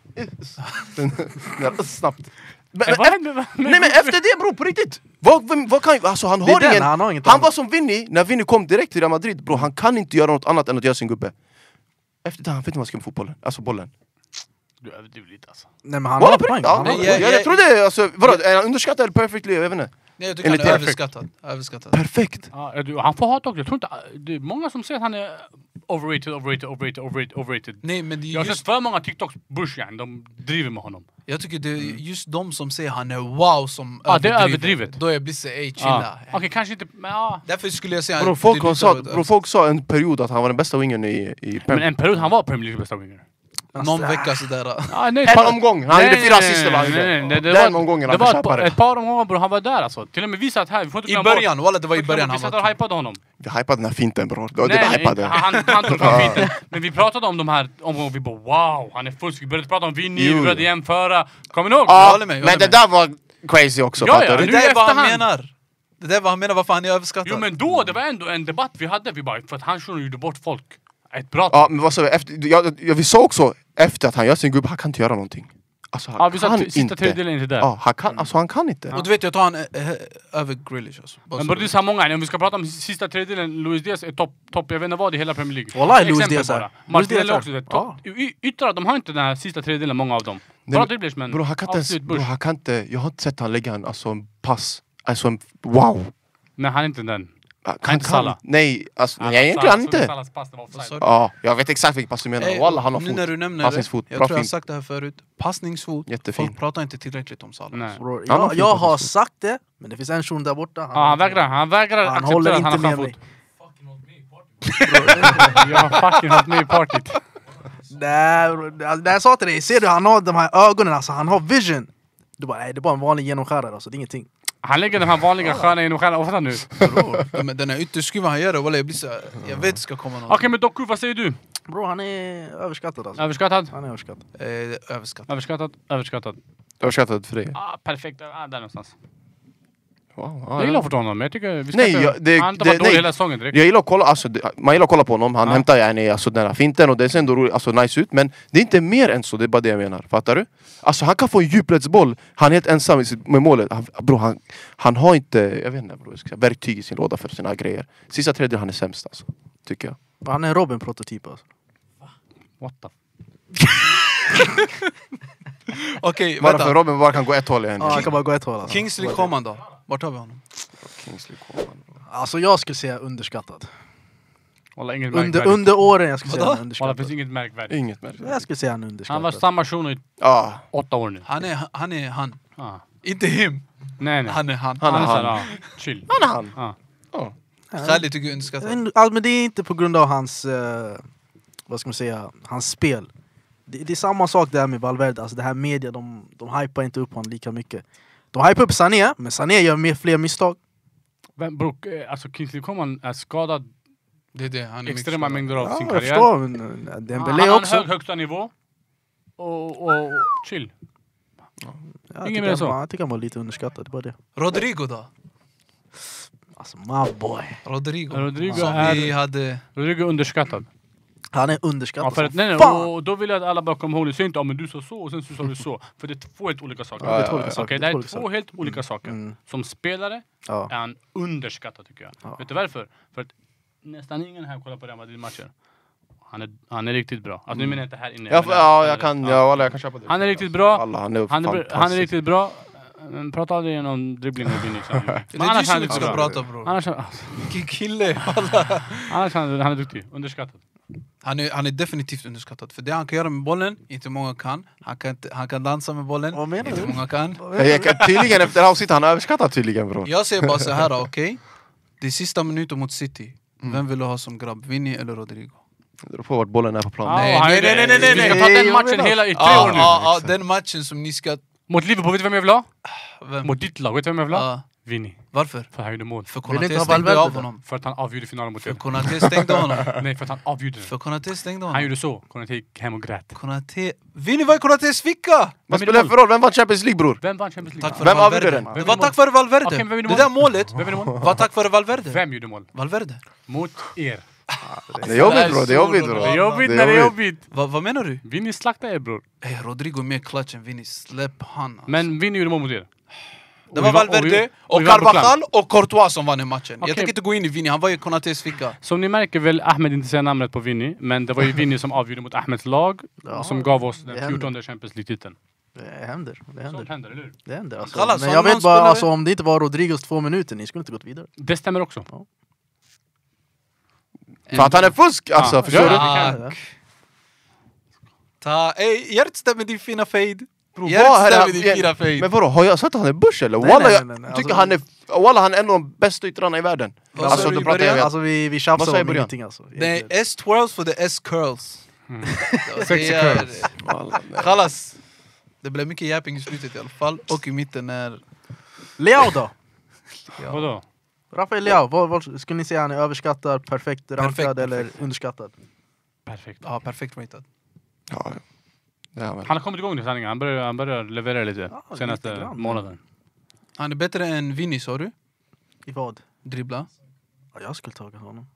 den här snabbt. Men, Eh, vad händer? nej men efter det bror, på riktigt! Vad, vem, vad kan, alltså han Det är har den, ingen, han har inget han annat. var som Vinny, när Vinny kom direkt till Real Madrid bror, han kan inte göra något annat än att göra sin gubbe. Efter det, han vet inte vad han ska med fotbollen, alltså bollen. Du överdriver lite alltså. Nej men han Walla har på poäng. riktigt, ja, Han har jag, Nej, jag, jag- trodde, alltså, vadå, är han underskattad eller perfectly, jag vet inte. Nej, jag tycker Enligt han är det- överskattad. överskattad. Perfekt! Ja, du, han får hat också. Jag tror inte... Det är många som säger att han är overrated, overrated, overrated, overrated, overrated. Nej, men det Jag är har sett just, för många TikToks, Bush yani, de driver med honom. jag tycker det är just de som säger han är wow som Ja, det är överdrivet. Då jag blir så ey chilla. Ja. Okej, kanske inte... Men, ja. Därför skulle jag säga Bro, att folk, det är har lite sa, av ett bro, folk sa en period att han var den bästa wingern i, i men Pem. en period han var Premier Leagues bästa winger. någon vecka sådär. Ja, nej, En par- omgång, han Nej, gjorde fyra nej, assist eller vad han nej, gjorde. nej, nej, det Den var- omgången Det han var får ett, köpa par- det. ett par omgångar bror, han var där alltså. Till och med visat att här, vi får inte I glömma början, walla det var i bort- början vi han satt var och hypade honom. Vi hypade den här finten bror, det var det Nej, vi nej, hypade. han, han tog fram finten. Men vi pratade om de här omgångarna, vi bara wow, han är fusk. Vi började prata om Vinny, Jo. vi började jämföra. Kommer ni ihåg? Ja, håller med, jag men håller det där var crazy också, Ja, fattar ja, du? Det nu där är i vad han efterhand. menar. Det där är vad han menar, varför han är överskattad. Jo men då, det var ändå en debatt vi hade. Vi bara, för att han shunon gjorde bort folk. Ett bra Ja, men vad sa vi? Efter, jag, jag, vi sa också efter att han gör sin gubbe, han kan inte göra någonting. Alltså han Ja, vi sa kan att sista inte. tredjedelen är inte där. Ja, han kan, alltså han kan inte. Och du vet, jag tar han eh, eh, över Grealish alltså. Bara Men så bara du det är vet. så här många, om vi ska prata om sista tredjedelen, Luis Diaz är topp, top, jag vet inte vad i hela Premier League. Wallahi, Exempel Luis Diaz är. bara. Luis Martinelli Diaz är. också, det är topp. Y- Yttrar, de har inte den här sista tredjedelen, många av dem. Nej, Bra men- dribblers men Bro, han kan inte ens, absolut bro, Bush. han kan inte, jag har inte sett han lägga en, alltså en pass, alltså en wow. Nej han är inte den. Han Han är inte Salah. Nej, alltså, Han- nej egentligen Salah- inte. Salahs pass, det var offside. Vad sa du? Ja, jag vet exakt vilken pass du menar. Eh, Walla, han har nu när du fot. nämner det, Passningsfot, jag bra tror jag har fint. sagt det här förut. Passningsfot, Jättefin. folk pratar inte tillräckligt om Salah. Nej. Bror, Han har jag, fint jag har passningsfot. sagt det, men det finns en shuno där borta. Ja, han vägrar, han vägrar Han acceptera håller att han inte har med fot. mig. Jag har fucking hållit med i partyt. Nej, bror, alltså, när jag sa till dig, ser du han har de här ögonen, alltså han har vision. Du bara, nej det är bara en vanlig genomskärare alltså, det är ingenting. Han lägger den här vanliga sköna genom stjärnan ofta nu. Ja, men den här ytterskruven han gör det, walla, jag blir så här, jag vet det ska komma någon. Okej men Doku, vad säger du? Bro, han är överskattad alltså. Överskattad? Han är överskattad. Eh, överskattad. Överskattad? Överskattad. Överskattat för dig. Ah, perfekt, ah, där någonstans. Wow, Jag gillar fortfarande honom, men jag tycker vi ska Nej, inte... jag- det- han har inte det- varit dålig nej. hela säsongen direkt. Jag gillar att kolla, alltså, det, man gillar att kolla på honom, han Ja. hämtar yani, alltså, den här finten och det ser ändå roligt, alltså, nice ut. Men det är inte mer än så, det är bara det jag menar. Fattar du? Alltså han kan få en djupledsboll, han är helt ensam i sitt- med målet. Han, bro, han, han har inte, jag vet inte bro, jag ska säga, verktyg i sin låda för sina grejer. Sista tredje han är sämst alltså, tycker jag. Han är en Robin-prototyp alltså. What the... Okej, Bara för vänta. Robin bara kan gå ett håll igen. Ja, han kan bara gå ett håll alltså. Kingsley Coman då? Vart har vi honom? Kingsley Coman. Alltså jag skulle säga underskattad. Walla, inget Under, märkvärdigt. under åren jag skulle säga Vadå? han är Walla, underskattad. finns inget märkvärdigt. Inget mer. Jag skulle säga han är underskattad. Han var samma shuno i Ja, åtta år nu. Han är han. Är han. Ah. Inte him. Nej nej. Han är han. Han är Han är han. såhär, ah, chill. han är han. Ah. Ja. Khalid tycker jag är underskattad. En- ja, men det är inte på grund av hans, eh, vad ska man säga, hans spel. Det, det är samma sak där med Valverde, alltså det här media, de, de hypar inte upp honom lika mycket. De hypar upp Sané, men Sané gör mer, fler misstag. Men bror, eh, alltså Kingsley Coman är skadad Det är det, han är mycket extrema skadad. mängder av Ja, sin jag karriär. förstår, men eh, Han, Dembélé han har en också. hög högsta nivå. Och, och, och chill. Jag Ingen tycker mer än han- så. Jag tycker han var lite underskattad, det var det. Rodrigo då? Alltså my boy. Rodrigo. Rodrigo Som är- vi hade... Rodrigo är underskattad. Han är Ja, underskattad för att, som nej, nej, fan. och då vill jag att alla bara kommer ihåg det. Säg inte, ja men du sa så och sen så sa du så. För det är två helt olika saker. Ja, det är två ja, olika ja. saker. Okej, Det det är här är två två olika helt olika saker. Mm. Som spelare Ja. är han underskattad tycker jag. Ja. Vet du varför? För att nästan ingen här kollar på Real Madrid-matcher. Han är, han är riktigt bra. Alltså nu menar jag inte här inne. Ja, men ja, där- jag kan, ja. ja, alla, jag kan köpa det. Han är riktigt bra. Alla, han är Han är, br- han är fantastisk. riktigt bra. Men prata aldrig om dribbling och vinning. Det är du som inte ska prata bror. Annars, Vilken kille. Alla. annars han, han är duktig. Underskattad. Han är, han är definitivt underskattad. För det han kan göra med bollen, inte många kan. Han kan, inte- han kan dansa med bollen, Vad menar inte du? många kan. Jag kan, tydligen efter det här avsnittet, han är överskattad tydligen bro. Jag säger bara så här, okej? Det är sista minuten mot City. Vem vill du ha som grabb? Vinny eller Rodrigo? Det beror på vart bollen är på planen. Ja, Nej, och han- nej, nej, nej, nej, Vi ska nej. ta den Jag matchen menar- hela i tre Ja, år nu. ja, ja, den matchen som ni ska... Mot Liverpool, vet du vem jag vill ha? Vem? Mot ditt lag, vet du vem jag vill ha? Ja, Vinny. varför? För han gjorde mål. För Vill inte Konate ha stängde Valverde av då? honom. För att han avgjorde finalen mot För er. Konate stängde honom. Nej, för att han avgjorde den. För Konate stängde Han honom. gjorde så. Konate gick hem och grät. Konate... Vinny var i Konates ficka! Vad Vem spelar det för roll? Vem vann Champions League bror? Vem vann Champions League? Tack för Vem Valverde. avgjorde den? Det Vem var gjorde tack vare Valverde. Okej, vem gjorde Det mål? där målet Vem gjorde mål? var tack vare Valverde. Vem gjorde mål? Valverde. Mot er. Det är jobbigt bro, det är jobbigt bro. Det är jobbigt Det när det är jobbigt. Va, vad menar du? Vinny slaktade er bror. Hey, Rodrigo är mer clutch än Vinny. Släpp han. Alltså. Men Vinny gjorde mål mot er. Det Och var vi var- och Valverde vi- och och vi var på Carvajal och Courtois som vann i matchen. Okej. Jag tänker inte gå in i Vinny, han var i Konates ficka. Som ni märker väl Ahmed inte säga namnet på Vinny. Men det var ju Vinny som avgjorde mot Ahmeds lag. Ja, som gav oss det den händer. fjortonde Champions League-titeln. Det händer, det händer. Sånt händer, eller hur? Det händer alltså. Kallas, Men har jag någon vet bara, spelare- alltså, om det inte var Rodrigos två minuter, ni skulle inte gått vidare. Det stämmer också. För att han är fusk alltså, Ja. förstår du? Ja. Tack. Ta, ey, hjärtstäm med din fina fade. Bro, vad är det Hjärtstäm här? med din fina fade. Men vadå, har jag sagt att han är bush eller? Nej, Walla, nej, jag nej, nej, tycker alltså- han är... Walla, han är en av de bästa yttrarna i världen. Vad Alltså, sa du då i pratar början? jag... Alltså vi, vi Vad sa tjafsar jag i om början? ingenting alltså. Nej, S-twirls för the S-curls. Sexy curls. Walla, nej. Kallas. Det blev mycket japping i slutet i alla fall. Och i mitten är... Leao då? Vadå? Rafael Leao, vad, vad skulle ni säga han är överskattad, perfekt rankad Perfekt, eller perfekt. underskattad? Perfekt. Ja, perfekt ratad. Ja, det är han väl. Han har kommit igång i sanningen. Han börjar, han börjar leverera lite Ja, senaste lite grann. månaden. Han är bättre än Vinny, sa du? I vad? Dribbla. Ja, jag skulle tagit honom.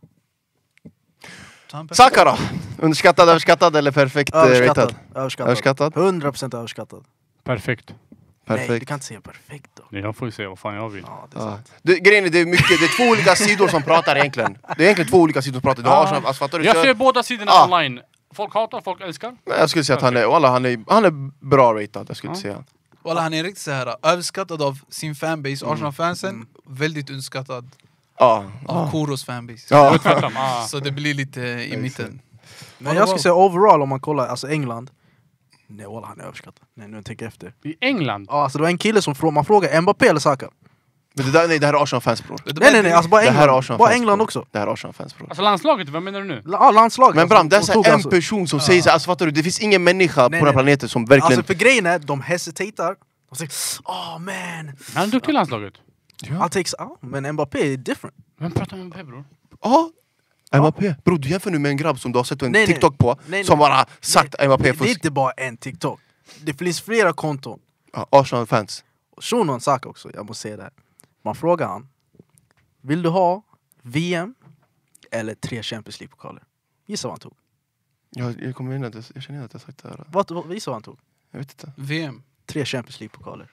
Så han perfekt. Saka då? Underskattad, överskattad eller perfekt eh, ratad? Överskattad. Överskattad. Överskattad? hundra procent överskattad. Perfekt. Nej, du Perfekt. kan inte säga perfekt då. Nej, jag får ju se vad fan jag vill. Ja, det är Ja. sant. Det, grejen är, det är mycket, det är två olika sidor som pratar egentligen. Det är egentligen två olika sidor som pratar. Du har Ja. Arsenal, alltså fattar du? Jag Så- ser båda sidorna Ah. online. Folk hatar, folk älskar. Men jag skulle säga att han är, walla, han är, han är bra ratad, jag skulle Ja. säga. Walla, han är riktigt så här överskattad av sin fanbase, Arsenal-fansen. Väldigt underskattad Ja. av Koros fanbase. Ja. Tvärtom. Ah. Så det blir lite i mitten. Men jag skulle säga overall om man kollar, alltså England. Nej walla, han är överskattad. Nej, nu tänker jag efter. I England? Ja, alltså det var en kille som frågade, man frågar Mbappé eller Saka? Men det där, nej, det här är Arsenal-fans bror. Nej nej nej, alltså bara Det här är England. Arsenal Bara fans, England bror. också. Det här är Arsenal-fans bror. Alltså landslaget, vad menar du nu? Ja, landslaget. Men Bram, det är alltså, så de här tog en alltså- person som säger så här, alltså fattar du? Det finns ingen människa Nej, på den här nej. planeten som verkligen... Alltså för grejen är, de hesitatar. De säger oh man, Han är duktig i landslaget. I'll take... Oh, men Mbappé är different. Vem pratar med Mbappé bror? Ja, Mbappé. Bror, du jämför nu med en grabb som du har sett en Nej, nej. TikTok på, Nej, som nej. bara sagt Nej, Mbappé det, är det är fusk. inte bara en TikTok. Det finns flera konton. Ja, Arsenal-fans. Shunon Saka också, jag måste säga det här. Man frågar han, vill du ha V M eller tre Champions League-pokaler? Gissa vad han tog. Jag, jag kommer in att jag, jag känner att jag har sagt det här. Vad, vad, gissa vad han tog? Jag vet inte. V M. Tre Champions League-pokaler.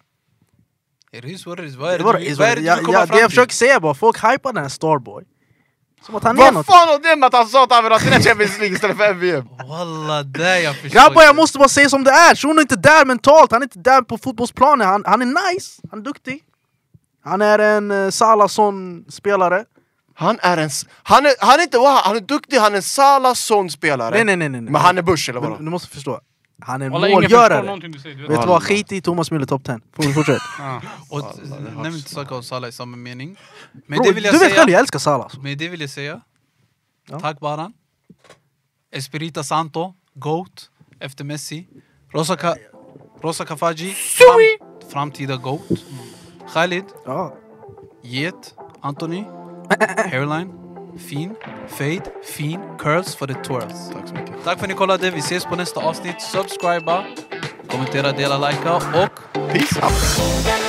It is what it is. Vad är Det, det var, du- det, vad är det jag, du kommer jag, fram det jag till? försöker säga bara, folk hypar den här Starboy. Som att han är Vad något. fan har det med att han sa att han vill ha sina Champions League istället för M V M? Walla, där jag förstår. Grabbar, jag måste bara säga som det är. Shunon är inte där mentalt, han är inte där på fotbollsplanen. Han, han är nice, han är duktig. Han är en uh, Salah-spelare. Han är en... s- Han är, han är inte... Wow, han är duktig, han är en Salah-son-spelare. Nej nej nej nej. nej. Men han är Bush eller Men vadå? du måste förstå. Han är en Alla ingen förstår målgörare. någonting du säger. Du vet. Vet du vad, skit i Thomas Müller topp tio. Får vi fortsätta? Ah. Och Walla, det är nämn inte Saka och Salah i samma mening. Men Bro, det vill jag du vet säga... själv, jag älskar Salah. alltså. Men det vill jag säga. Ja. Tack Baran. Espirita Santo, GOAT, efter Messi. Rosa, Ka Rosa Kafaji, fram framtida GOAT. Khalid, Ja. Get, Anthony, Hairline, fin, fade, fin, curls för the twirls. Tack så mycket. Tack för att ni kollade, vi ses på nästa avsnitt. Subscriba, kommentera, dela, likea och Peace out.